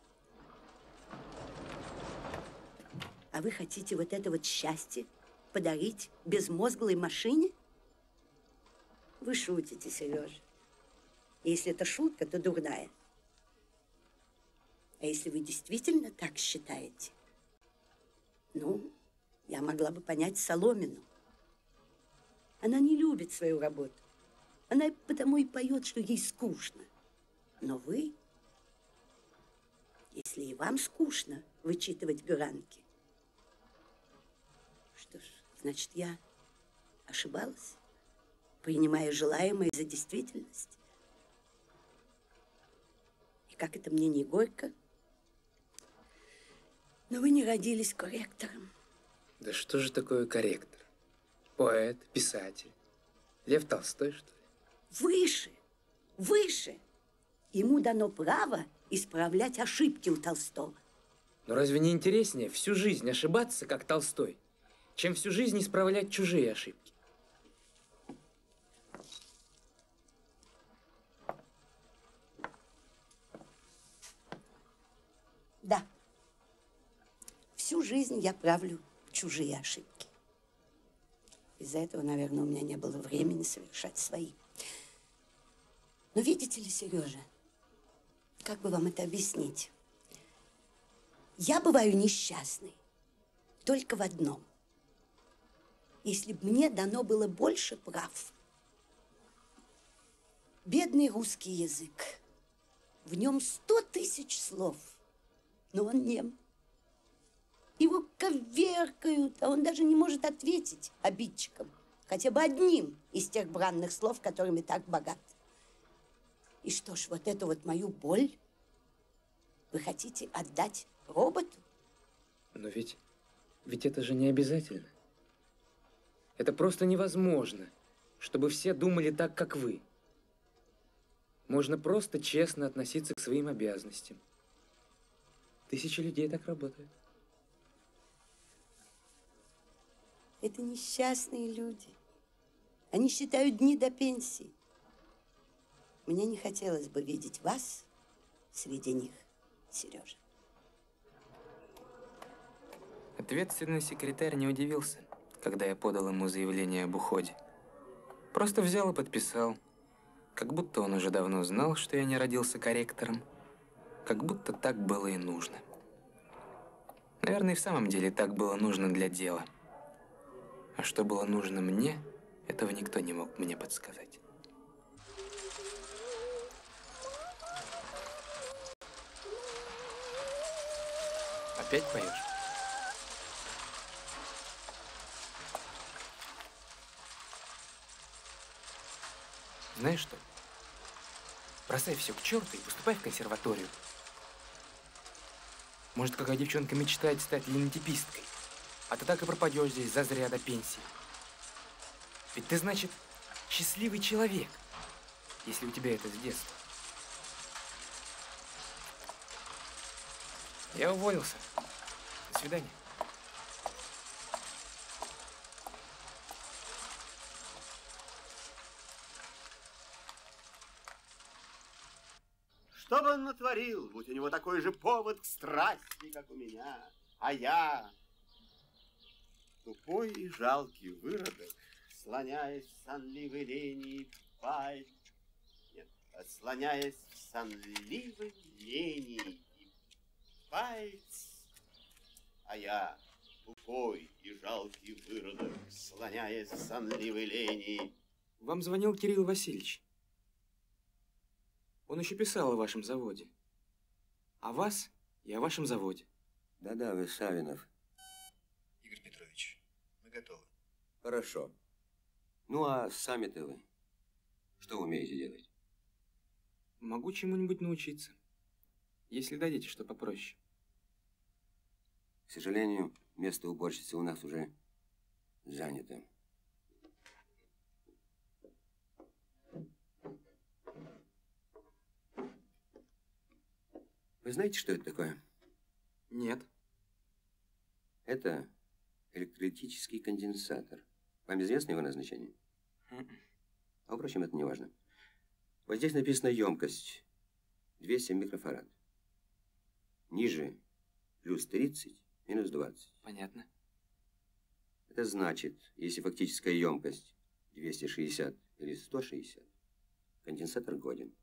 А вы хотите вот это вот счастье подарить безмозглой машине? Вы шутите, Сережа. Если это шутка, то дурная. А если вы действительно так считаете, ну, я могла бы понять Соломину. Она не любит свою работу. Она потому и поет, что ей скучно. Но вы, если и вам скучно вычитывать гранки, что ж, Значит, я ошибалась, принимая желаемое за действительность. И как это мне не горько, но вы не родились корректором. Да что же такое корректор? Поэт, писатель. Лев Толстой, что ли? Выше, выше. Ему дано право исправлять ошибки у Толстого. Но разве не интереснее всю жизнь ошибаться, как Толстой, чем всю жизнь исправлять чужие ошибки? Да. Всю жизнь я правлю чужие ошибки. Из-за этого, наверное, у меня не было времени совершать свои. Но видите ли, Сережа, как бы вам это объяснить? Я бываю несчастной только в одном. Если бы мне дано было больше прав. Бедный русский язык. В нем 100 000 слов, но он нем. Его коверкают, а он даже не может ответить обидчикам хотя бы одним из тех бранных слов, которыми так богат. И что ж, вот эту вот мою боль вы хотите отдать роботу? Но ведь это же не обязательно. Это просто невозможно, чтобы все думали так, как вы. Можно просто честно относиться к своим обязанностям. Тысячи людей так работают. Это несчастные люди. Они считают дни до пенсии. Мне не хотелось бы видеть вас среди них, Сережа. Ответственный секретарь не удивился, когда я подал ему заявление об уходе. Просто взял и подписал. Как будто он уже давно знал, что я не родился корректором. Как будто так было и нужно. Наверное, и в самом деле так было нужно для дела. А что было нужно мне, этого никто не мог мне подсказать. Опять поешь? Знаешь что? Бросай все к черту и поступай в консерваторию. Может, какая девчонка мечтает стать линотиписткой, а ты так и пропадешь здесь зазря до пенсии. Ведь ты, значит, счастливый человек, если у тебя это с детства. Я уволился. До свидания. Что бы он натворил, будь у него такой же повод к страсти, как у меня. А я, тупой и жалкий выродок, слоняясь в сонливой лени, слоняясь в сонливой лени, а я, тупой и жалкий выродок, слоняясь в сонливой лени. Вам звонил Кирилл Васильевич. Он еще писал о вашем заводе. О вас и о вашем заводе. Да-да, вы Савинов. Игорь Петрович, мы готовы. Хорошо. Ну, а сами-то вы что умеете делать? Могу чему-нибудь научиться, если дадите что попроще. К сожалению, место уборщицы у нас уже занято. Вы знаете, что это такое? Нет. Это электролитический конденсатор. Вам известно его назначение? А, впрочем, это не важно. Вот здесь написана емкость 200 микрофарад. Ниже плюс 30, минус 20. Понятно. Это значит, если фактическая емкость 260 или 160, конденсатор годен.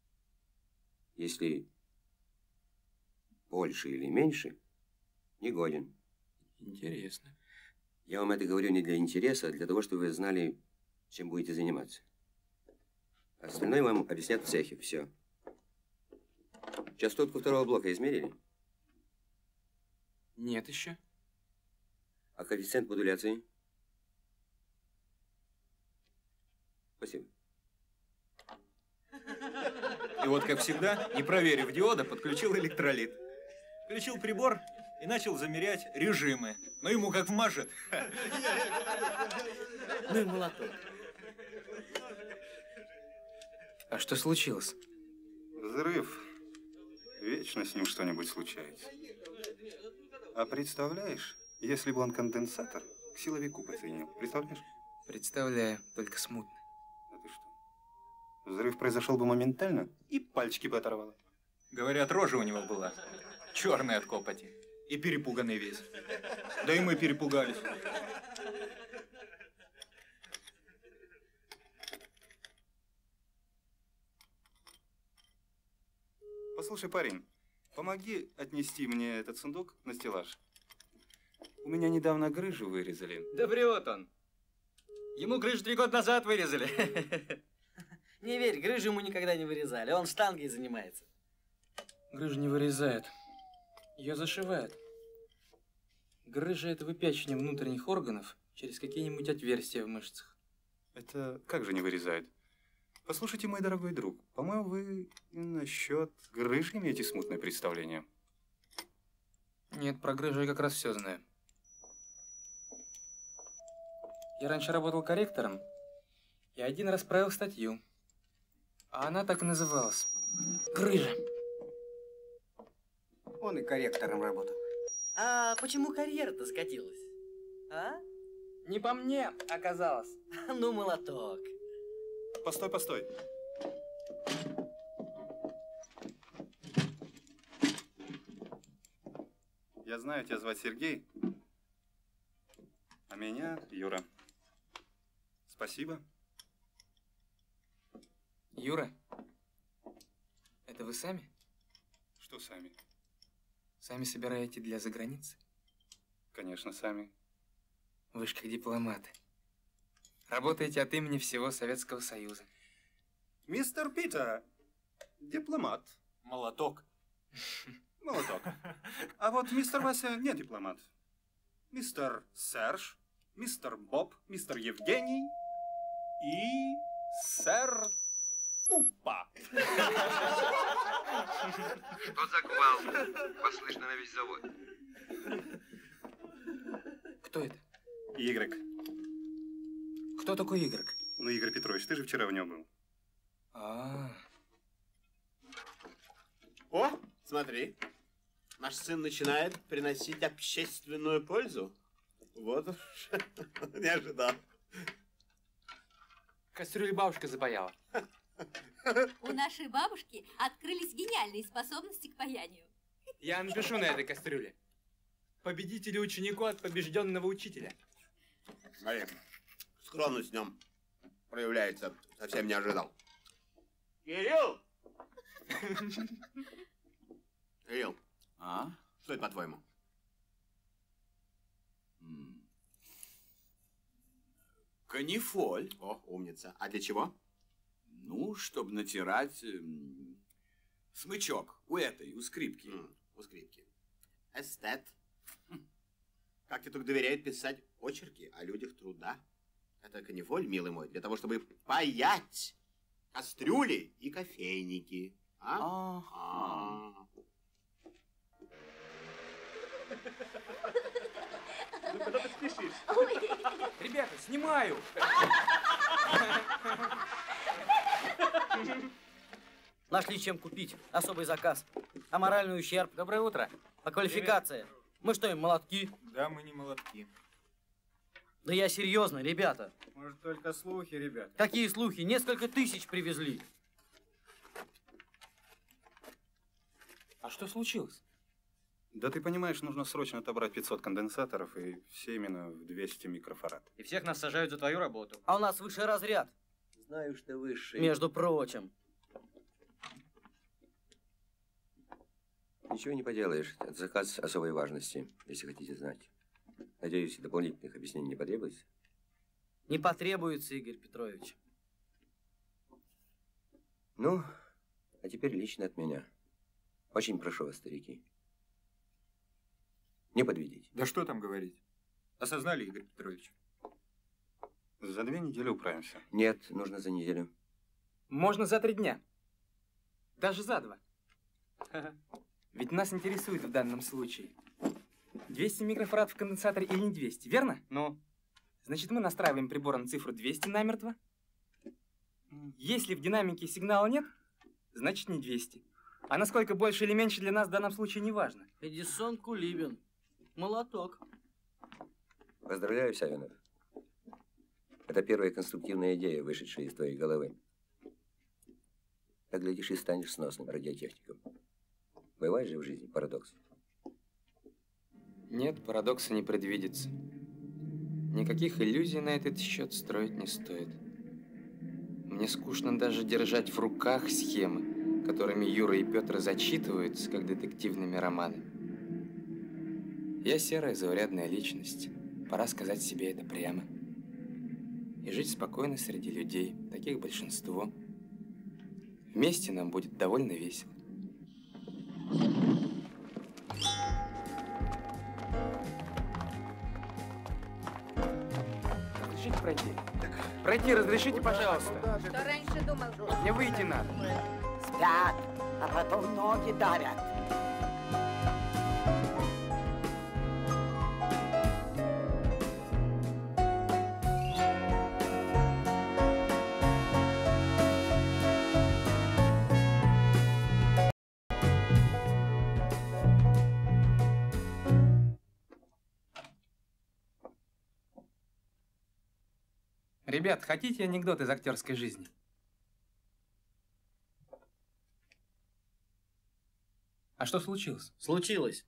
Если больше или меньше, не годен. Интересно. Я вам это говорю не для интереса, а для того, чтобы вы знали, чем будете заниматься. Остальное вам объяснят в цехе. Все. Частотку второго блока измерили? Нет еще. А коэффициент модуляции? Спасибо. И вот, как всегда, не проверив диода, подключил электролит. Включил прибор и начал замерять режимы. Но ему как вмажет. Ну и молоток. А что случилось? Взрыв. Вечно с ним что-нибудь случается. А представляешь, если бы он конденсатор к силовику подсоединил? Представляешь? Представляю, только смутно. А ты что? Взрыв произошел бы моментально и пальчики бы оторвало. Говорят, рожа у него была черная от копоти. И перепуганный весь. Да и мы перепугались. Послушай, парень, помоги отнести мне этот сундук на стеллаж. У меня недавно грыжу вырезали. Да врет он. Ему грыжу 3 года назад вырезали. Не верь, грыжу ему никогда не вырезали. Он штангой занимается. Грыжу не вырезают. Ее зашивают. Грыжа – это выпячивание внутренних органов через какие-нибудь отверстия в мышцах. Это как же не вырезают? Послушайте, мой дорогой друг, по-моему, вы насчет грыжи имеете смутное представление. Нет, про грыжу я как раз все знаю. Я раньше работал корректором и один раз правил статью. А она так и называлась. Грыжа. Он и корректором работал. А почему карьера-то скатилась? А? Не по мне оказалось. Ну, молоток. Постой, постой. Я знаю, тебя звать Сергей, а меня Юра. Спасибо. Юра, это вы сами? Что сами? Сами собираете для заграницы? Конечно, сами. Вы ж как дипломаты. Работаете от имени всего Советского Союза. Мистер Питер, дипломат. Молоток. Молоток. А вот мистер Вася не дипломат. Мистер Серж, мистер Боб, мистер Евгений и сэр Пупа. Что за гвалт? Послышно на весь завод. Кто это? Игорь. Кто такой Игорь? Ну, Игорь Петрович, ты же вчера в нем был. О, смотри. Наш сын начинает приносить общественную пользу. Вот уж, не ожидал. Кастрюлю бабушка запаяла. У нашей бабушки открылись гениальные способности к паянию. Я напишу на этой кастрюле. Победителю ученику от побежденного учителя. Смотри, скромность в нем проявляется. Совсем не ожидал. Кирилл! Кирилл, что это, по-твоему? Канифоль. О, умница. А для чего? Ну, чтобы натирать смычок у этой, у скрипки. У скрипки. Эстет. Как тебе только доверяют писать очерки о людях труда. Это канифоль, милый мой, для того, чтобы паять кастрюли и кофейники. Ну, куда ты спешишь? Ребята, снимаю! Нашли чем купить. Особый заказ. А моральный ущерб? Доброе утро. По квалификации. Мы что, им молотки? Да, мы не молотки. Да я серьезно, ребята. Может, только слухи, ребят. Какие слухи? Несколько тысяч привезли. А что случилось? Да ты понимаешь, нужно срочно отобрать 500 конденсаторов и все именно в 200 микрофарад. И всех нас сажают за твою работу. А у нас высший разряд. Знаю, что высший. Между прочим. Ничего не поделаешь. Это заказ особой важности, если хотите знать. Надеюсь, дополнительных объяснений не потребуется? Не потребуется, Игорь Петрович. Ну, а теперь лично от меня. Очень прошу вас, старики. Не подведите. Да что там говорить? Осознали, Игорь Петрович? За 2 недели управимся. Нет, нужно за неделю. Можно за 3 дня. Даже за 2. Ведь нас интересует в данном случае 200 микрофарад в конденсаторе или не 200, верно? Ну? Значит, мы настраиваем прибор на цифру 200 намертво. Если в динамике сигнала нет, значит не 200. А насколько больше или меньше для нас в данном случае не важно. Эдисон Кулибин. Молоток. Поздравляю, Савинов. Это первая конструктивная идея, вышедшая из твоей головы. Так, глядишь, и станешь сносным радиотехником. Бывает же в жизни парадокс? Нет, парадокса не предвидится. Никаких иллюзий на этот счет строить не стоит. Мне скучно даже держать в руках схемы, которыми Юра и Петр зачитываются, как детективными романами. Я серая, заурядная личность. Пора сказать себе это прямо. И жить спокойно среди людей, таких большинство. Вместе нам будет довольно весело. Разрешите пройти? Пройти разрешите, пожалуйста. Что раньше думал? Мне выйти надо. Спят, а потом ноги давят. Ребят, хотите анекдот из актерской жизни? А что случилось? Случилось.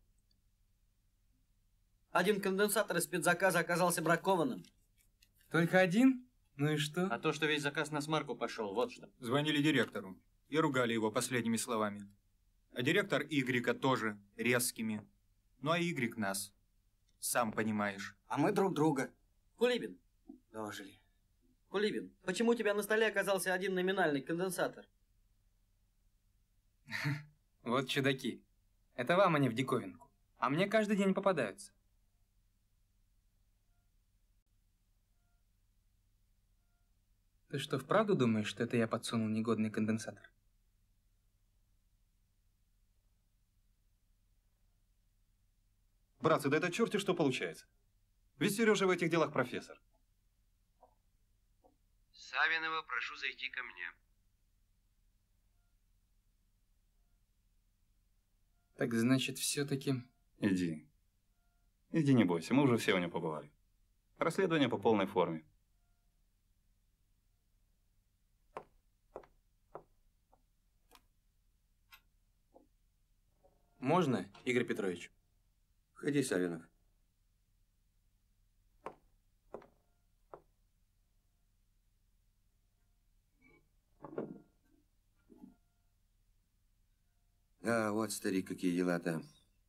Один конденсатор из спецзаказа оказался бракованным. Только один? Ну и что? А то, что весь заказ на смарку пошел, вот что. Звонили директору и ругали его последними словами. А директор Игрека тоже резкими. Ну а Игрек нас. Сам понимаешь. А мы друг друга. Кулибин. Дожили. Кулибин, почему у тебя на столе оказался один номинальный конденсатор? Вот чудаки. Это вам они в диковинку. А мне каждый день попадаются. Ты что, вправду думаешь, что это я подсунул негодный конденсатор? Братцы, да это черти что получается. Ведь Сережа в этих делах профессор. Савинова, прошу зайти ко мне. Так значит, все-таки... Иди. Иди, не бойся, мы уже все у него побывали. Расследование по полной форме. Можно, Игорь Петрович? Входи, Савинов. Да, вот, старик, какие дела-то.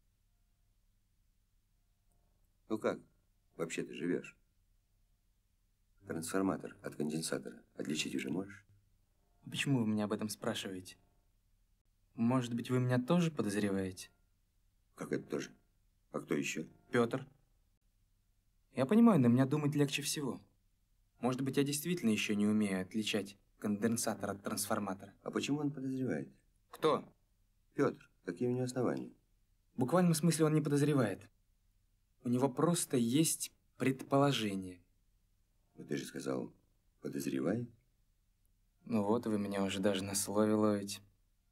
Ну как, вообще ты живешь? Трансформатор от конденсатора отличить уже можешь? Почему вы меня об этом спрашиваете? Может быть, вы меня тоже подозреваете? Как это тоже? А кто еще? Петр. Я понимаю, на меня думать легче всего. Может быть, я действительно еще не умею отличать конденсатор от трансформатора. А почему он подозревает? Кто? Петр. Какие у него основания? В буквальном смысле он не подозревает. У него просто есть предположение. Но ты же сказал, подозревает? Ну вот, вы меня уже даже на слове ловите.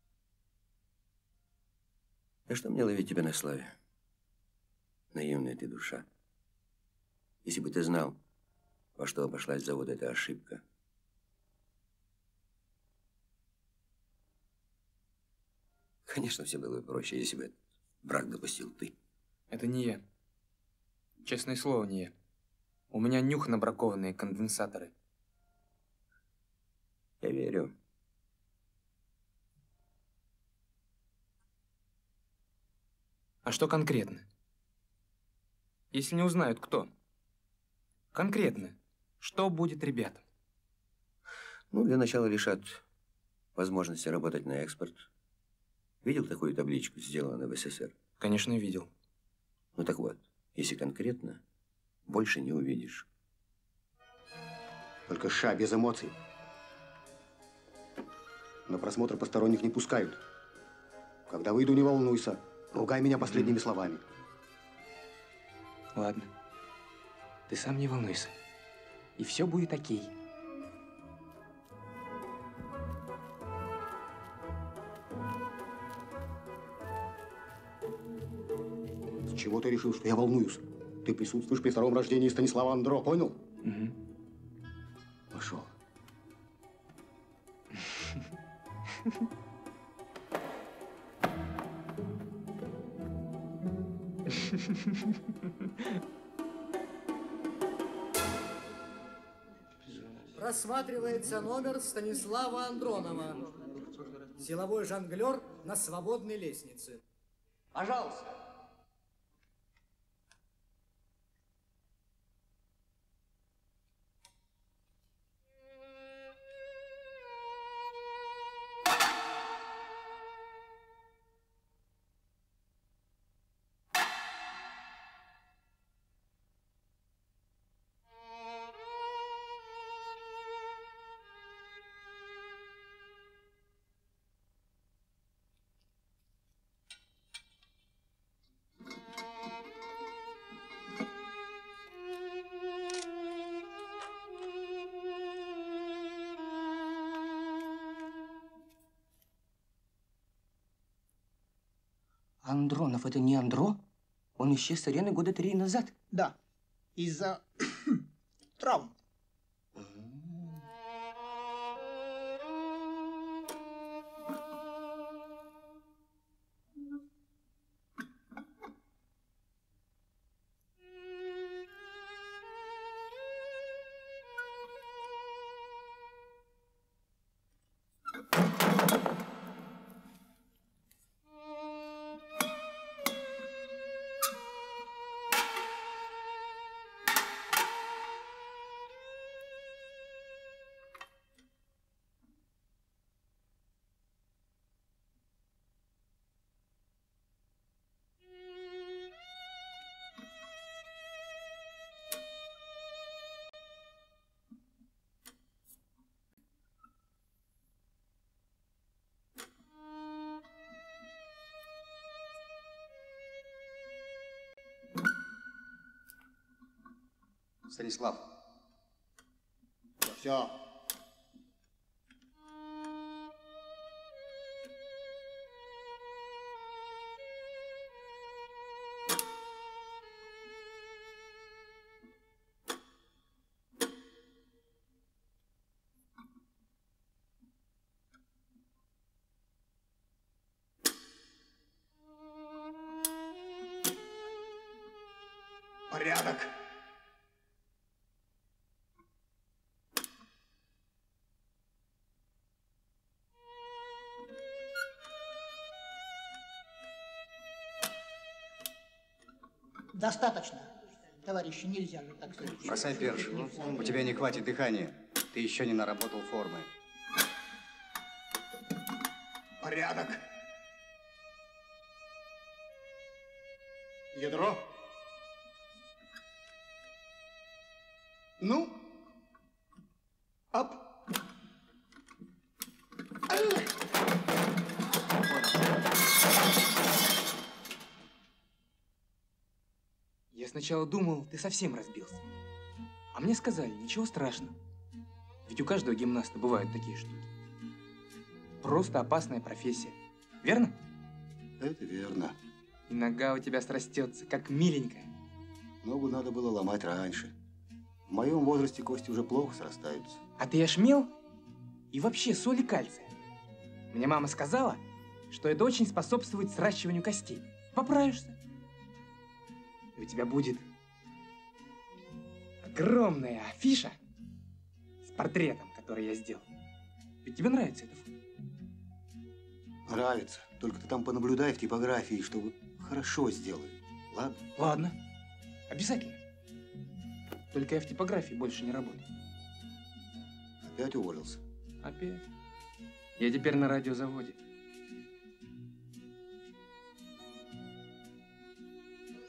А что мне ловить тебя на слове? Наивная ты душа. Если бы ты знал, во что обошлась завода эта ошибка. Конечно, все было бы проще, если бы этот брак допустил ты. Это не я. Честное слово, не я. У меня нюх на бракованные конденсаторы. Я верю. А что конкретно? Если не узнают, кто? Конкретно, что будет ребятам? Ну, для начала лишат возможности работать на экспорт. Видел такую табличку, сделанную в СССР? Конечно, видел. Ну так вот, если конкретно, больше не увидишь. Только ша, без эмоций. На просмотр посторонних не пускают. Когда выйду, не волнуйся. Ругай меня последними словами. Ладно. Ты сам не волнуйся. И все будет окей. С чего ты решил, что я волнуюсь? Ты присутствуешь при втором рождении Станислава Андро, понял? Угу. Пошел. Просматривается номер Станислава Андронова. Силовой жонглер на свободной лестнице. Пожалуйста. Андронов, это не Андро? Он исчез с арены года 3 назад. Да, из-за травм. Станислав. Все. Порядок. Достаточно. Товарищи, нельзя же так сказать. Бросай перш. У тебя не хватит дыхания. Ты еще не наработал формы. Порядок. Ядро. Ну. Ап. Я сначала думал, ты совсем разбился. А мне сказали, ничего страшного. Ведь у каждого гимнаста бывают такие штуки. Просто опасная профессия. Верно? Это верно. И нога у тебя срастется, как миленькая. Ногу надо было ломать раньше. В моем возрасте кости уже плохо срастаются. А ты ошмел? И вообще соли кальция. Мне мама сказала, что это очень способствует сращиванию костей. Поправишься. И у тебя будет огромная афиша с портретом, который я сделал. Ведь тебе нравится это фото? Нравится. Только ты там понаблюдай в типографии, чтобы хорошо сделали. Ладно? Ладно. Обязательно. Только я в типографии больше не работаю. Опять уволился? Опять. Я теперь на радиозаводе.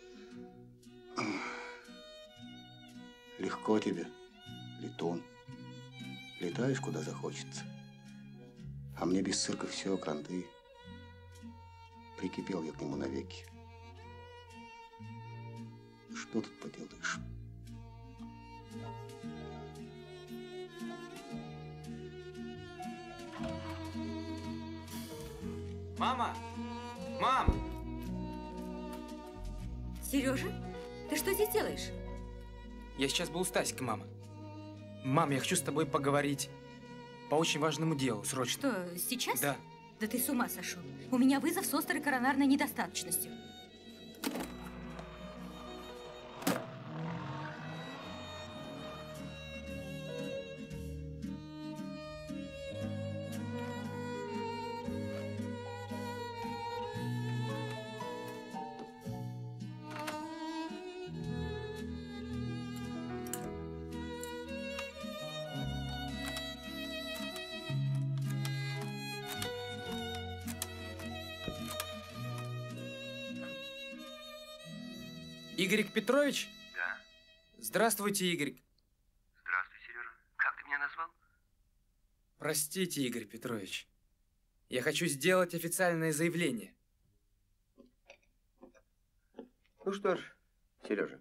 Легко тебе, летун. Полетаешь, куда захочется. А мне без цирка все, кранты. Прикипел я к нему навеки. Что тут поделаешь? Мама! Мам! Сережа, ты что здесь делаешь? Я сейчас был у Стасика, мама. Мам, я хочу с тобой поговорить по очень важному делу, срочно. Что, сейчас? Да. Да ты с ума сошел. У меня вызов с острой коронарной недостаточностью. Игорь Петрович? Да. Здравствуйте, Игорь. Здравствуй, Сережа. Как ты меня назвал? Простите, Игорь Петрович. Я хочу сделать официальное заявление. Ну что ж, Сережа,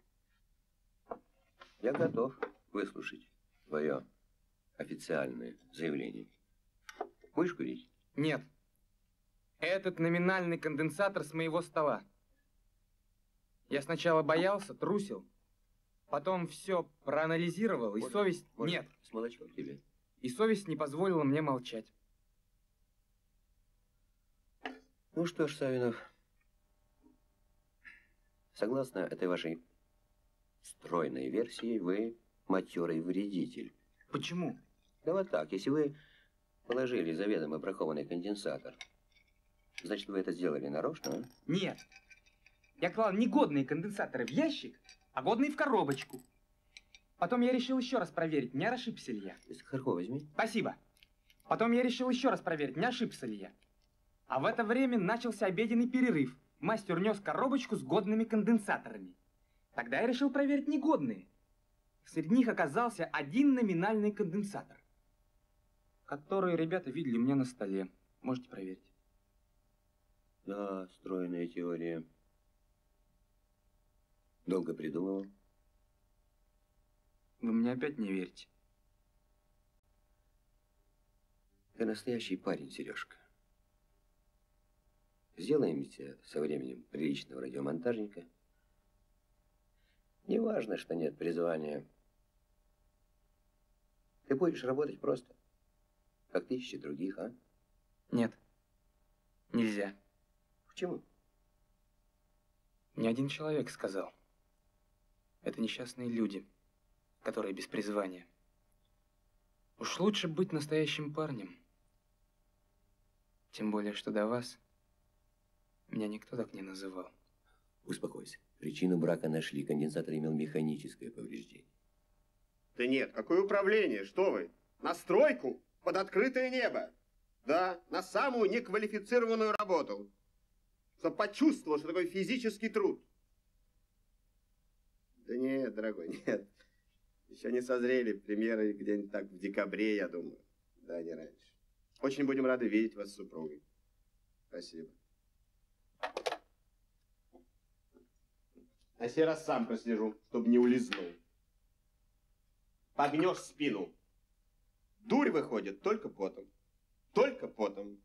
я готов выслушать твое официальное заявление. Будешь курить? Нет. Этот номинальный конденсатор с моего стола. Я сначала боялся, трусил, потом все проанализировал, и совесть... Нет. С молочком тебе. И совесть не позволила мне молчать. Ну что ж, Савинов, согласно этой вашей стройной версии, вы матерый вредитель. Почему? Да вот так, если вы положили заведомо бракованный конденсатор, значит, вы это сделали нарочно, а? Нет. Я клал негодные конденсаторы в ящик, а годные в коробочку. Потом я решил еще раз проверить, не ошибся ли я. Сахарку возьми. Спасибо. Потом я решил еще раз проверить, не ошибся ли я. А в это время начался обеденный перерыв. Мастер нес коробочку с годными конденсаторами. Тогда я решил проверить негодные. Среди них оказался один номинальный конденсатор, который ребята видели у меня на столе. Можете проверить. Да, стройная теория. Долго придумывал? Вы мне опять не верите. Ты настоящий парень, Сережка. Сделаем тебя со временем приличного радиомонтажника. Не важно, что нет призвания. Ты будешь работать просто, как тысячи других, а? Нет, нельзя. Почему? Мне один человек сказал. Это несчастные люди, которые без призвания. Уж лучше быть настоящим парнем. Тем более, что до вас меня никто так не называл. Успокойся. Причину брака нашли. Конденсатор имел механическое повреждение. Да нет, какое управление, что вы? На стройку, под открытое небо. Да, на самую неквалифицированную работу. Чтоб почувствовал, что такое физический труд. Да нет, дорогой, нет. Еще не созрели премьеры где-нибудь так в декабре, я думаю. Да, не раньше. Очень будем рады видеть вас с супругой. Спасибо. На сей раз сам прослежу, чтобы не улизнул. Погнешь спину. Дурь выходит только потом. Только потом.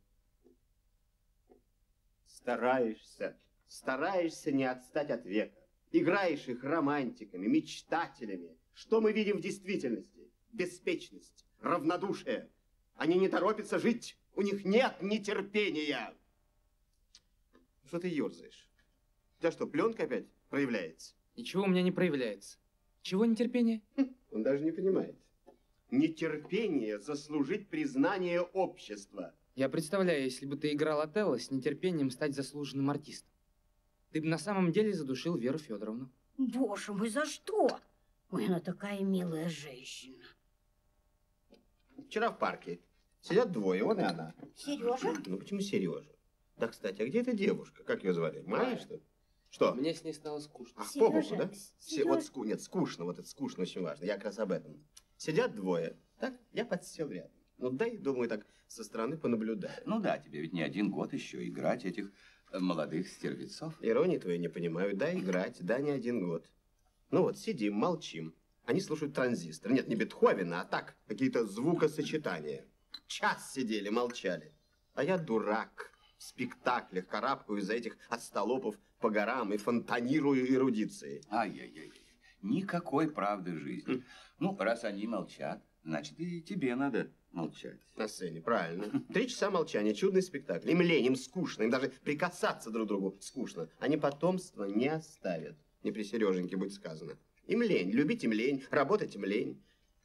Стараешься не отстать от века. Играешь их романтиками, мечтателями. Что мы видим в действительности? Беспечность, равнодушие. Они не торопятся жить, у них нет нетерпения. Что ты ерзаешь? У тебя что, пленка опять проявляется? Ничего у меня не проявляется. Чего нетерпение? Он даже не понимает. Нетерпение заслужить признание общества. Я представляю, если бы ты играл Отелло с нетерпением стать заслуженным артистом. Ты бы на самом деле задушил Веру Федоровну. Боже мой, за что? Ой, она такая милая женщина. Вчера в парке сидят двое, он и она. Сережа? Ну почему Сережа? Да, кстати, а где эта девушка? Как ее звали? Майя, что ли? Что? Мне с ней стало скучно. По боку, да? Вот нет, скучно, вот это скучно очень важно. Я как раз об этом. Сидят двое, Так, я подсел рядом. Ну, дай, думаю, так со стороны понаблюдаю. Ну да, тебе ведь не один год еще играть этих молодых стервецов. Иронии твоей не понимаю. Да, играть, да, не один год. Ну вот, сидим, молчим. Они слушают транзистор. Нет, не Бетховена, а так, какие-то звукосочетания. Час сидели, молчали. А я дурак. В спектаклях карабкаю из-за этих остолопов по горам и фонтанирую эрудицией. Ай-яй-яй. Никакой правды жизни. Ну, раз они молчат, значит, и тебе надо молчать. На сцене, правильно. 3 часа молчания, чудный спектакль. Им лень, им скучно, им даже прикасаться друг к другу скучно. Они потомство не оставят. Не при Сереженьке будет сказано. Им лень, любить им лень, работать им лень.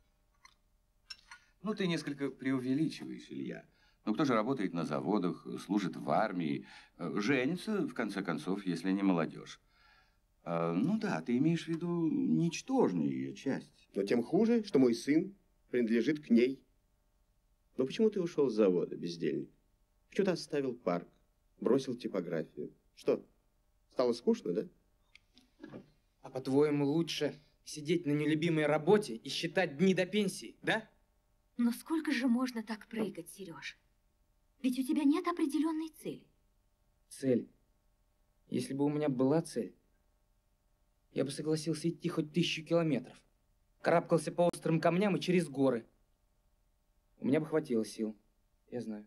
Ну, ты несколько преувеличиваешь, Илья. Ну, кто же работает на заводах, служит в армии, женится, в конце концов, если не молодежь? Ну да, ты имеешь в виду ничтожную ее часть. Но тем хуже, что мой сын принадлежит к ней. Но почему ты ушел с завода, бездельник? Почему ты оставил парк, бросил типографию? Что, стало скучно, да? А по-твоему, лучше сидеть на нелюбимой работе и считать дни до пенсии, да? Но сколько же можно так прыгать, Сереж? Ведь у тебя нет определенной цели. Цель. Если бы у меня была цель, я бы согласился идти хоть 1000 километров. Карабкался по острым камням и через горы. У меня бы хватило сил, я знаю.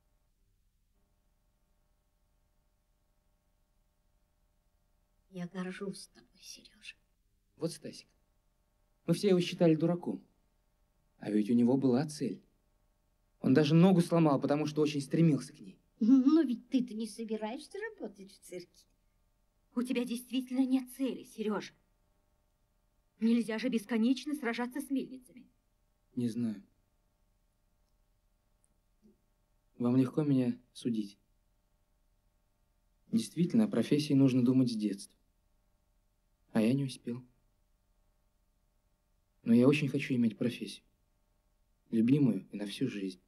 Я горжусь тобой, Сережа. Вот Стасик. Мы все его считали дураком. А ведь у него была цель. Он даже ногу сломал, потому что очень стремился к ней. Но ведь ты-то не собираешься работать в цирке. У тебя действительно нет цели, Сережа. Нельзя же бесконечно сражаться с мельницами. Не знаю. Вам легко меня судить. Действительно, о профессии нужно думать с детства. А я не успел. Но я очень хочу иметь профессию. Любимую и на всю жизнь.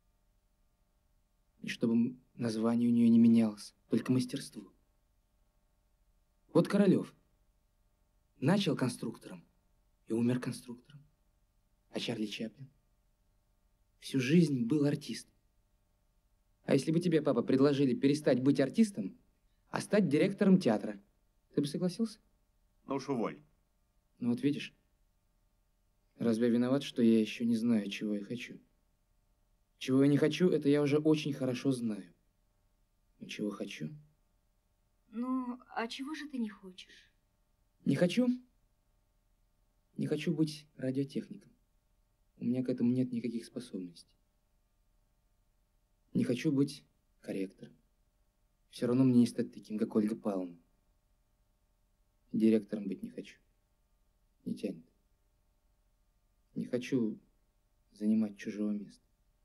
И чтобы название у нее не менялось, только мастерство. Вот Королёв. Начал конструктором и умер конструктором. А Чарли Чаплин всю жизнь был артистом. А если бы тебе, папа, предложили перестать быть артистом, а стать директором театра, ты бы согласился? Ну уж уволь. Ну вот видишь, разве я виноват, что я еще не знаю, чего я хочу? Чего я не хочу, это я уже очень хорошо знаю. Но чего хочу? Ну, а чего же ты не хочешь? Не хочу. Не хочу быть радиотехником. У меня к этому нет никаких способностей. Не хочу быть корректором. Все равно мне не стать таким, как Ольга Павловна. Директором быть не хочу. Не тянет. Не хочу занимать чужого места.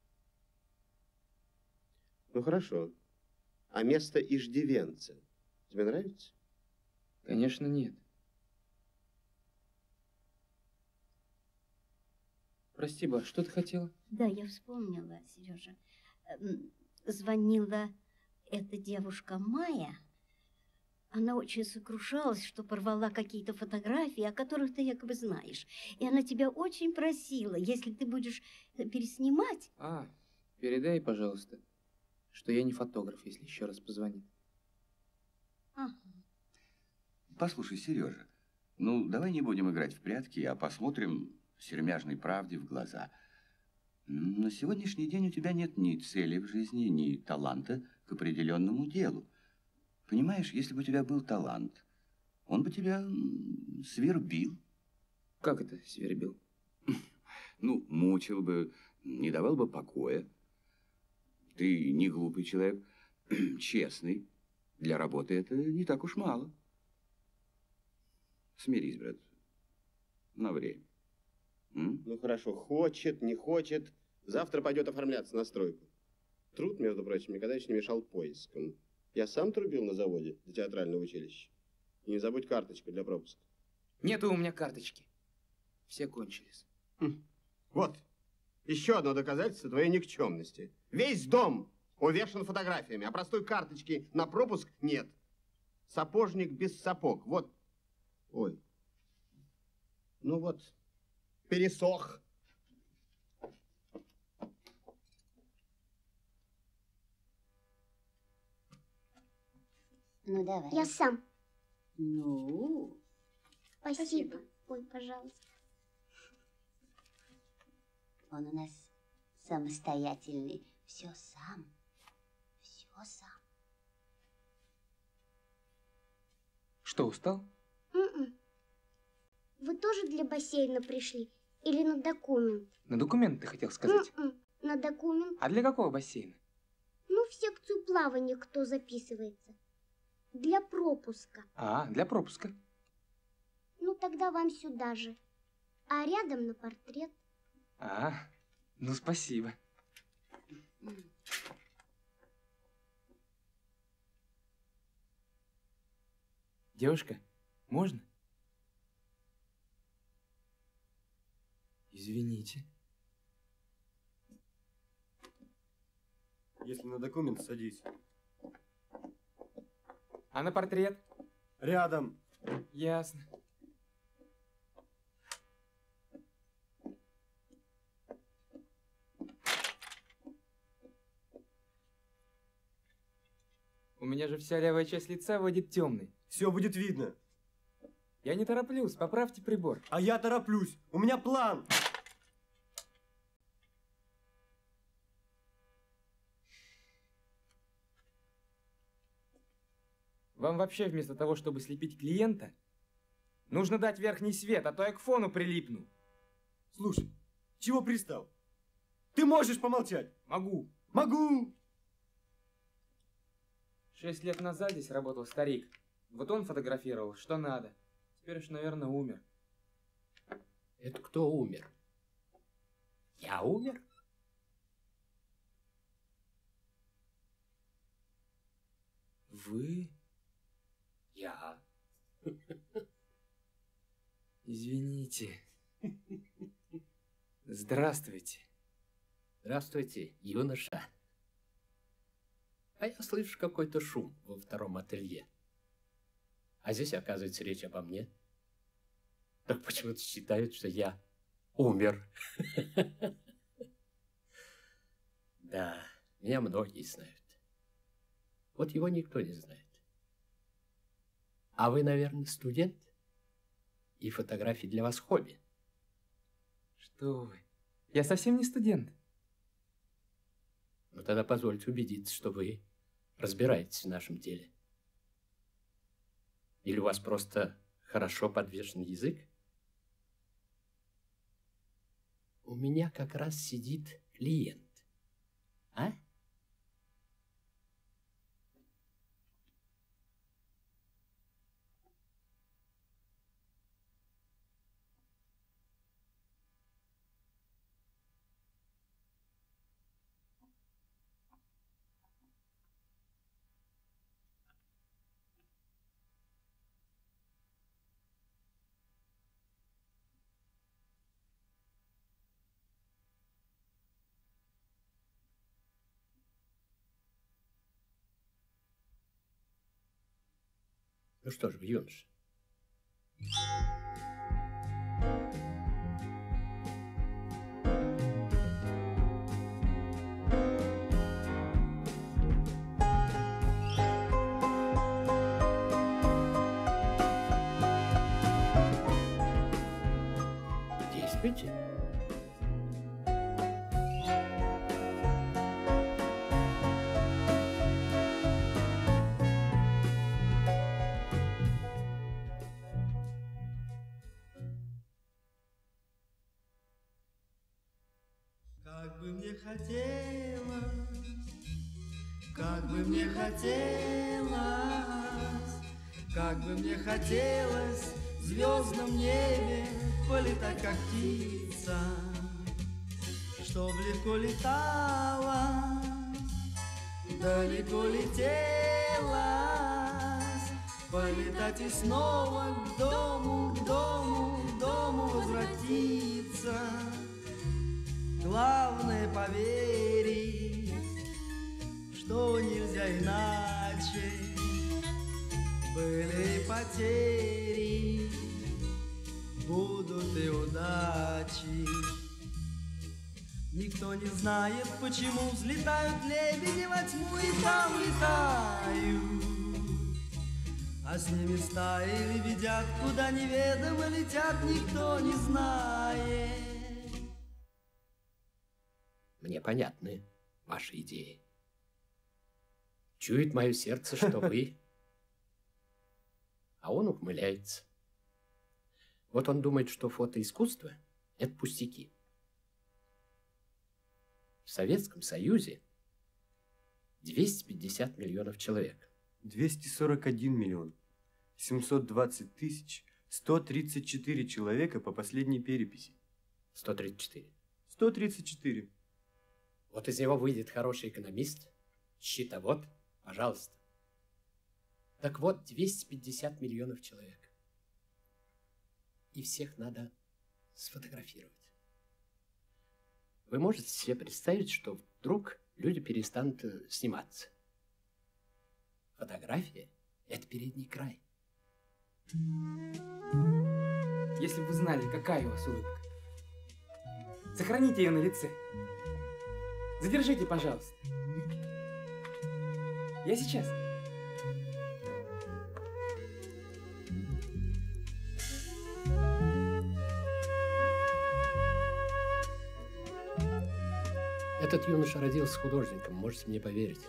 Ну хорошо. А место иждивенца тебе нравится? Конечно, нет. Прости, Ба, что ты хотела? Да, я вспомнила, Сережа. Звонила эта девушка Майя. Она очень сокрушалась, что порвала какие-то фотографии, о которых ты якобы знаешь. И она тебя очень просила, если ты будешь переснимать... Передай, пожалуйста, что я не фотограф, если еще раз позвонит. Ага. Послушай, Сережа, ну давай не будем играть в прятки, а посмотрим сермяжной правде в глаза. На сегодняшний день у тебя нет ни цели в жизни, ни таланта к определенному делу. Понимаешь, если бы у тебя был талант, он бы тебя свербил. Как это свербил? Ну, мучил бы, не давал бы покоя. Ты не глупый человек, честный. Для работы это не так уж мало. Смирись, брат, на время. Ну хорошо, хочет, не хочет. Завтра пойдет оформляться на стройку. Труд, между прочим, никогда еще не мешал поискам. Я сам трубил на заводе для театрального училища. И не забудь карточку для пропуска. Нету у меня карточки. Все кончились. Вот, еще одно доказательство твоей никчемности. Весь дом увешан фотографиями, а простой карточки на пропуск нет. Сапожник без сапог. Вот. Ой. Ну вот, пересох. Ну, давай. Я сам. Ну. Спасибо. Ой, пожалуйста. Он у нас самостоятельный. Все сам. Все сам. Что, устал? Вы тоже для бассейна пришли? Или на документ? На документ ты хотел сказать? На документ. А для какого бассейна? Ну, в секцию плавания кто записывается? Для пропуска. А, для пропуска. Ну, тогда вам сюда же. А рядом на портрет. А, ну спасибо. Девушка, можно? Извините. Если на документ, садись. А на портрет? Рядом. Ясно. У меня же вся левая часть лица выйдет темной. Все будет видно. Я не тороплюсь, поправьте прибор. А я тороплюсь. У меня план. Вам вообще вместо того, чтобы слепить клиента, нужно дать верхний свет, а то я к фону прилипну. Слушай, чего пристал? Ты можешь помолчать? Могу. Могу. 6 лет назад здесь работал старик. Вот он фотографировал, что надо. Теперь уж, наверное, умер. Это кто умер? Я умер? Вы? Я. Извините. Здравствуйте. Здравствуйте, юноша. А я слышу какой-то шум во втором ателье. А здесь, оказывается, речь обо мне. Так почему-то считают, что я умер. Да, меня многие знают. Вот его никто не знает. А вы, наверное, студент? И фотографии для вас хобби? Что вы? Я совсем не студент. Ну, тогда позвольте убедиться, что вы разбираетесь в нашем деле. Или у вас просто хорошо подвешен язык? У меня как раз сидит клиент. А? Ну что ж, юноша. Действуйте. Как бы мне хотелось, как бы мне хотелось, как бы мне хотелось в звездном небе полетать, как птица, чтоб легко летала, далеко летелась, полетать и снова к дому, к дому, к дому возвратиться. Главное поверить, что нельзя иначе. Были потери, будут и удачи. Никто не знает, почему взлетают лебеди во тьму и там летают. А с ними стаи лебедят, куда неведомо летят, никто не знает. Мне понятны ваши идеи. Чует мое сердце, что вы... А он ухмыляется. Вот он думает, что фотоискусство – это пустяки. В Советском Союзе 250 миллионов человек. 241 миллион 720 тысяч 134 человека по последней переписи. 134. 134. Вот из него выйдет хороший экономист, счетовод, пожалуйста. Так вот, 250 миллионов человек. И всех надо сфотографировать. Вы можете себе представить, что вдруг люди перестанут сниматься? Фотография – это передний край. Если бы вы знали, какая у вас улыбка. Сохраните ее на лице. Задержите, пожалуйста. Я сейчас. Этот юноша родился художником, можете мне поверить.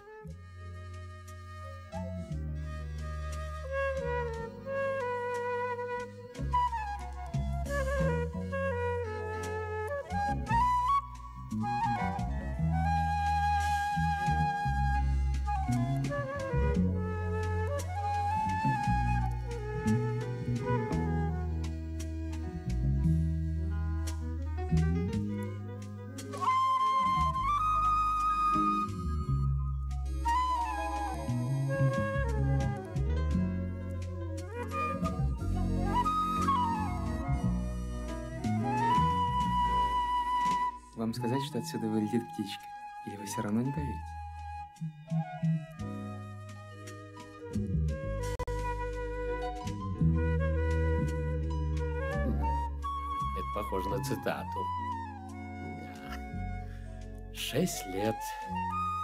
Вам сказать, что отсюда вылетит птичка? Или вы все равно не поверите? Это похоже на цитату. Да. 6 лет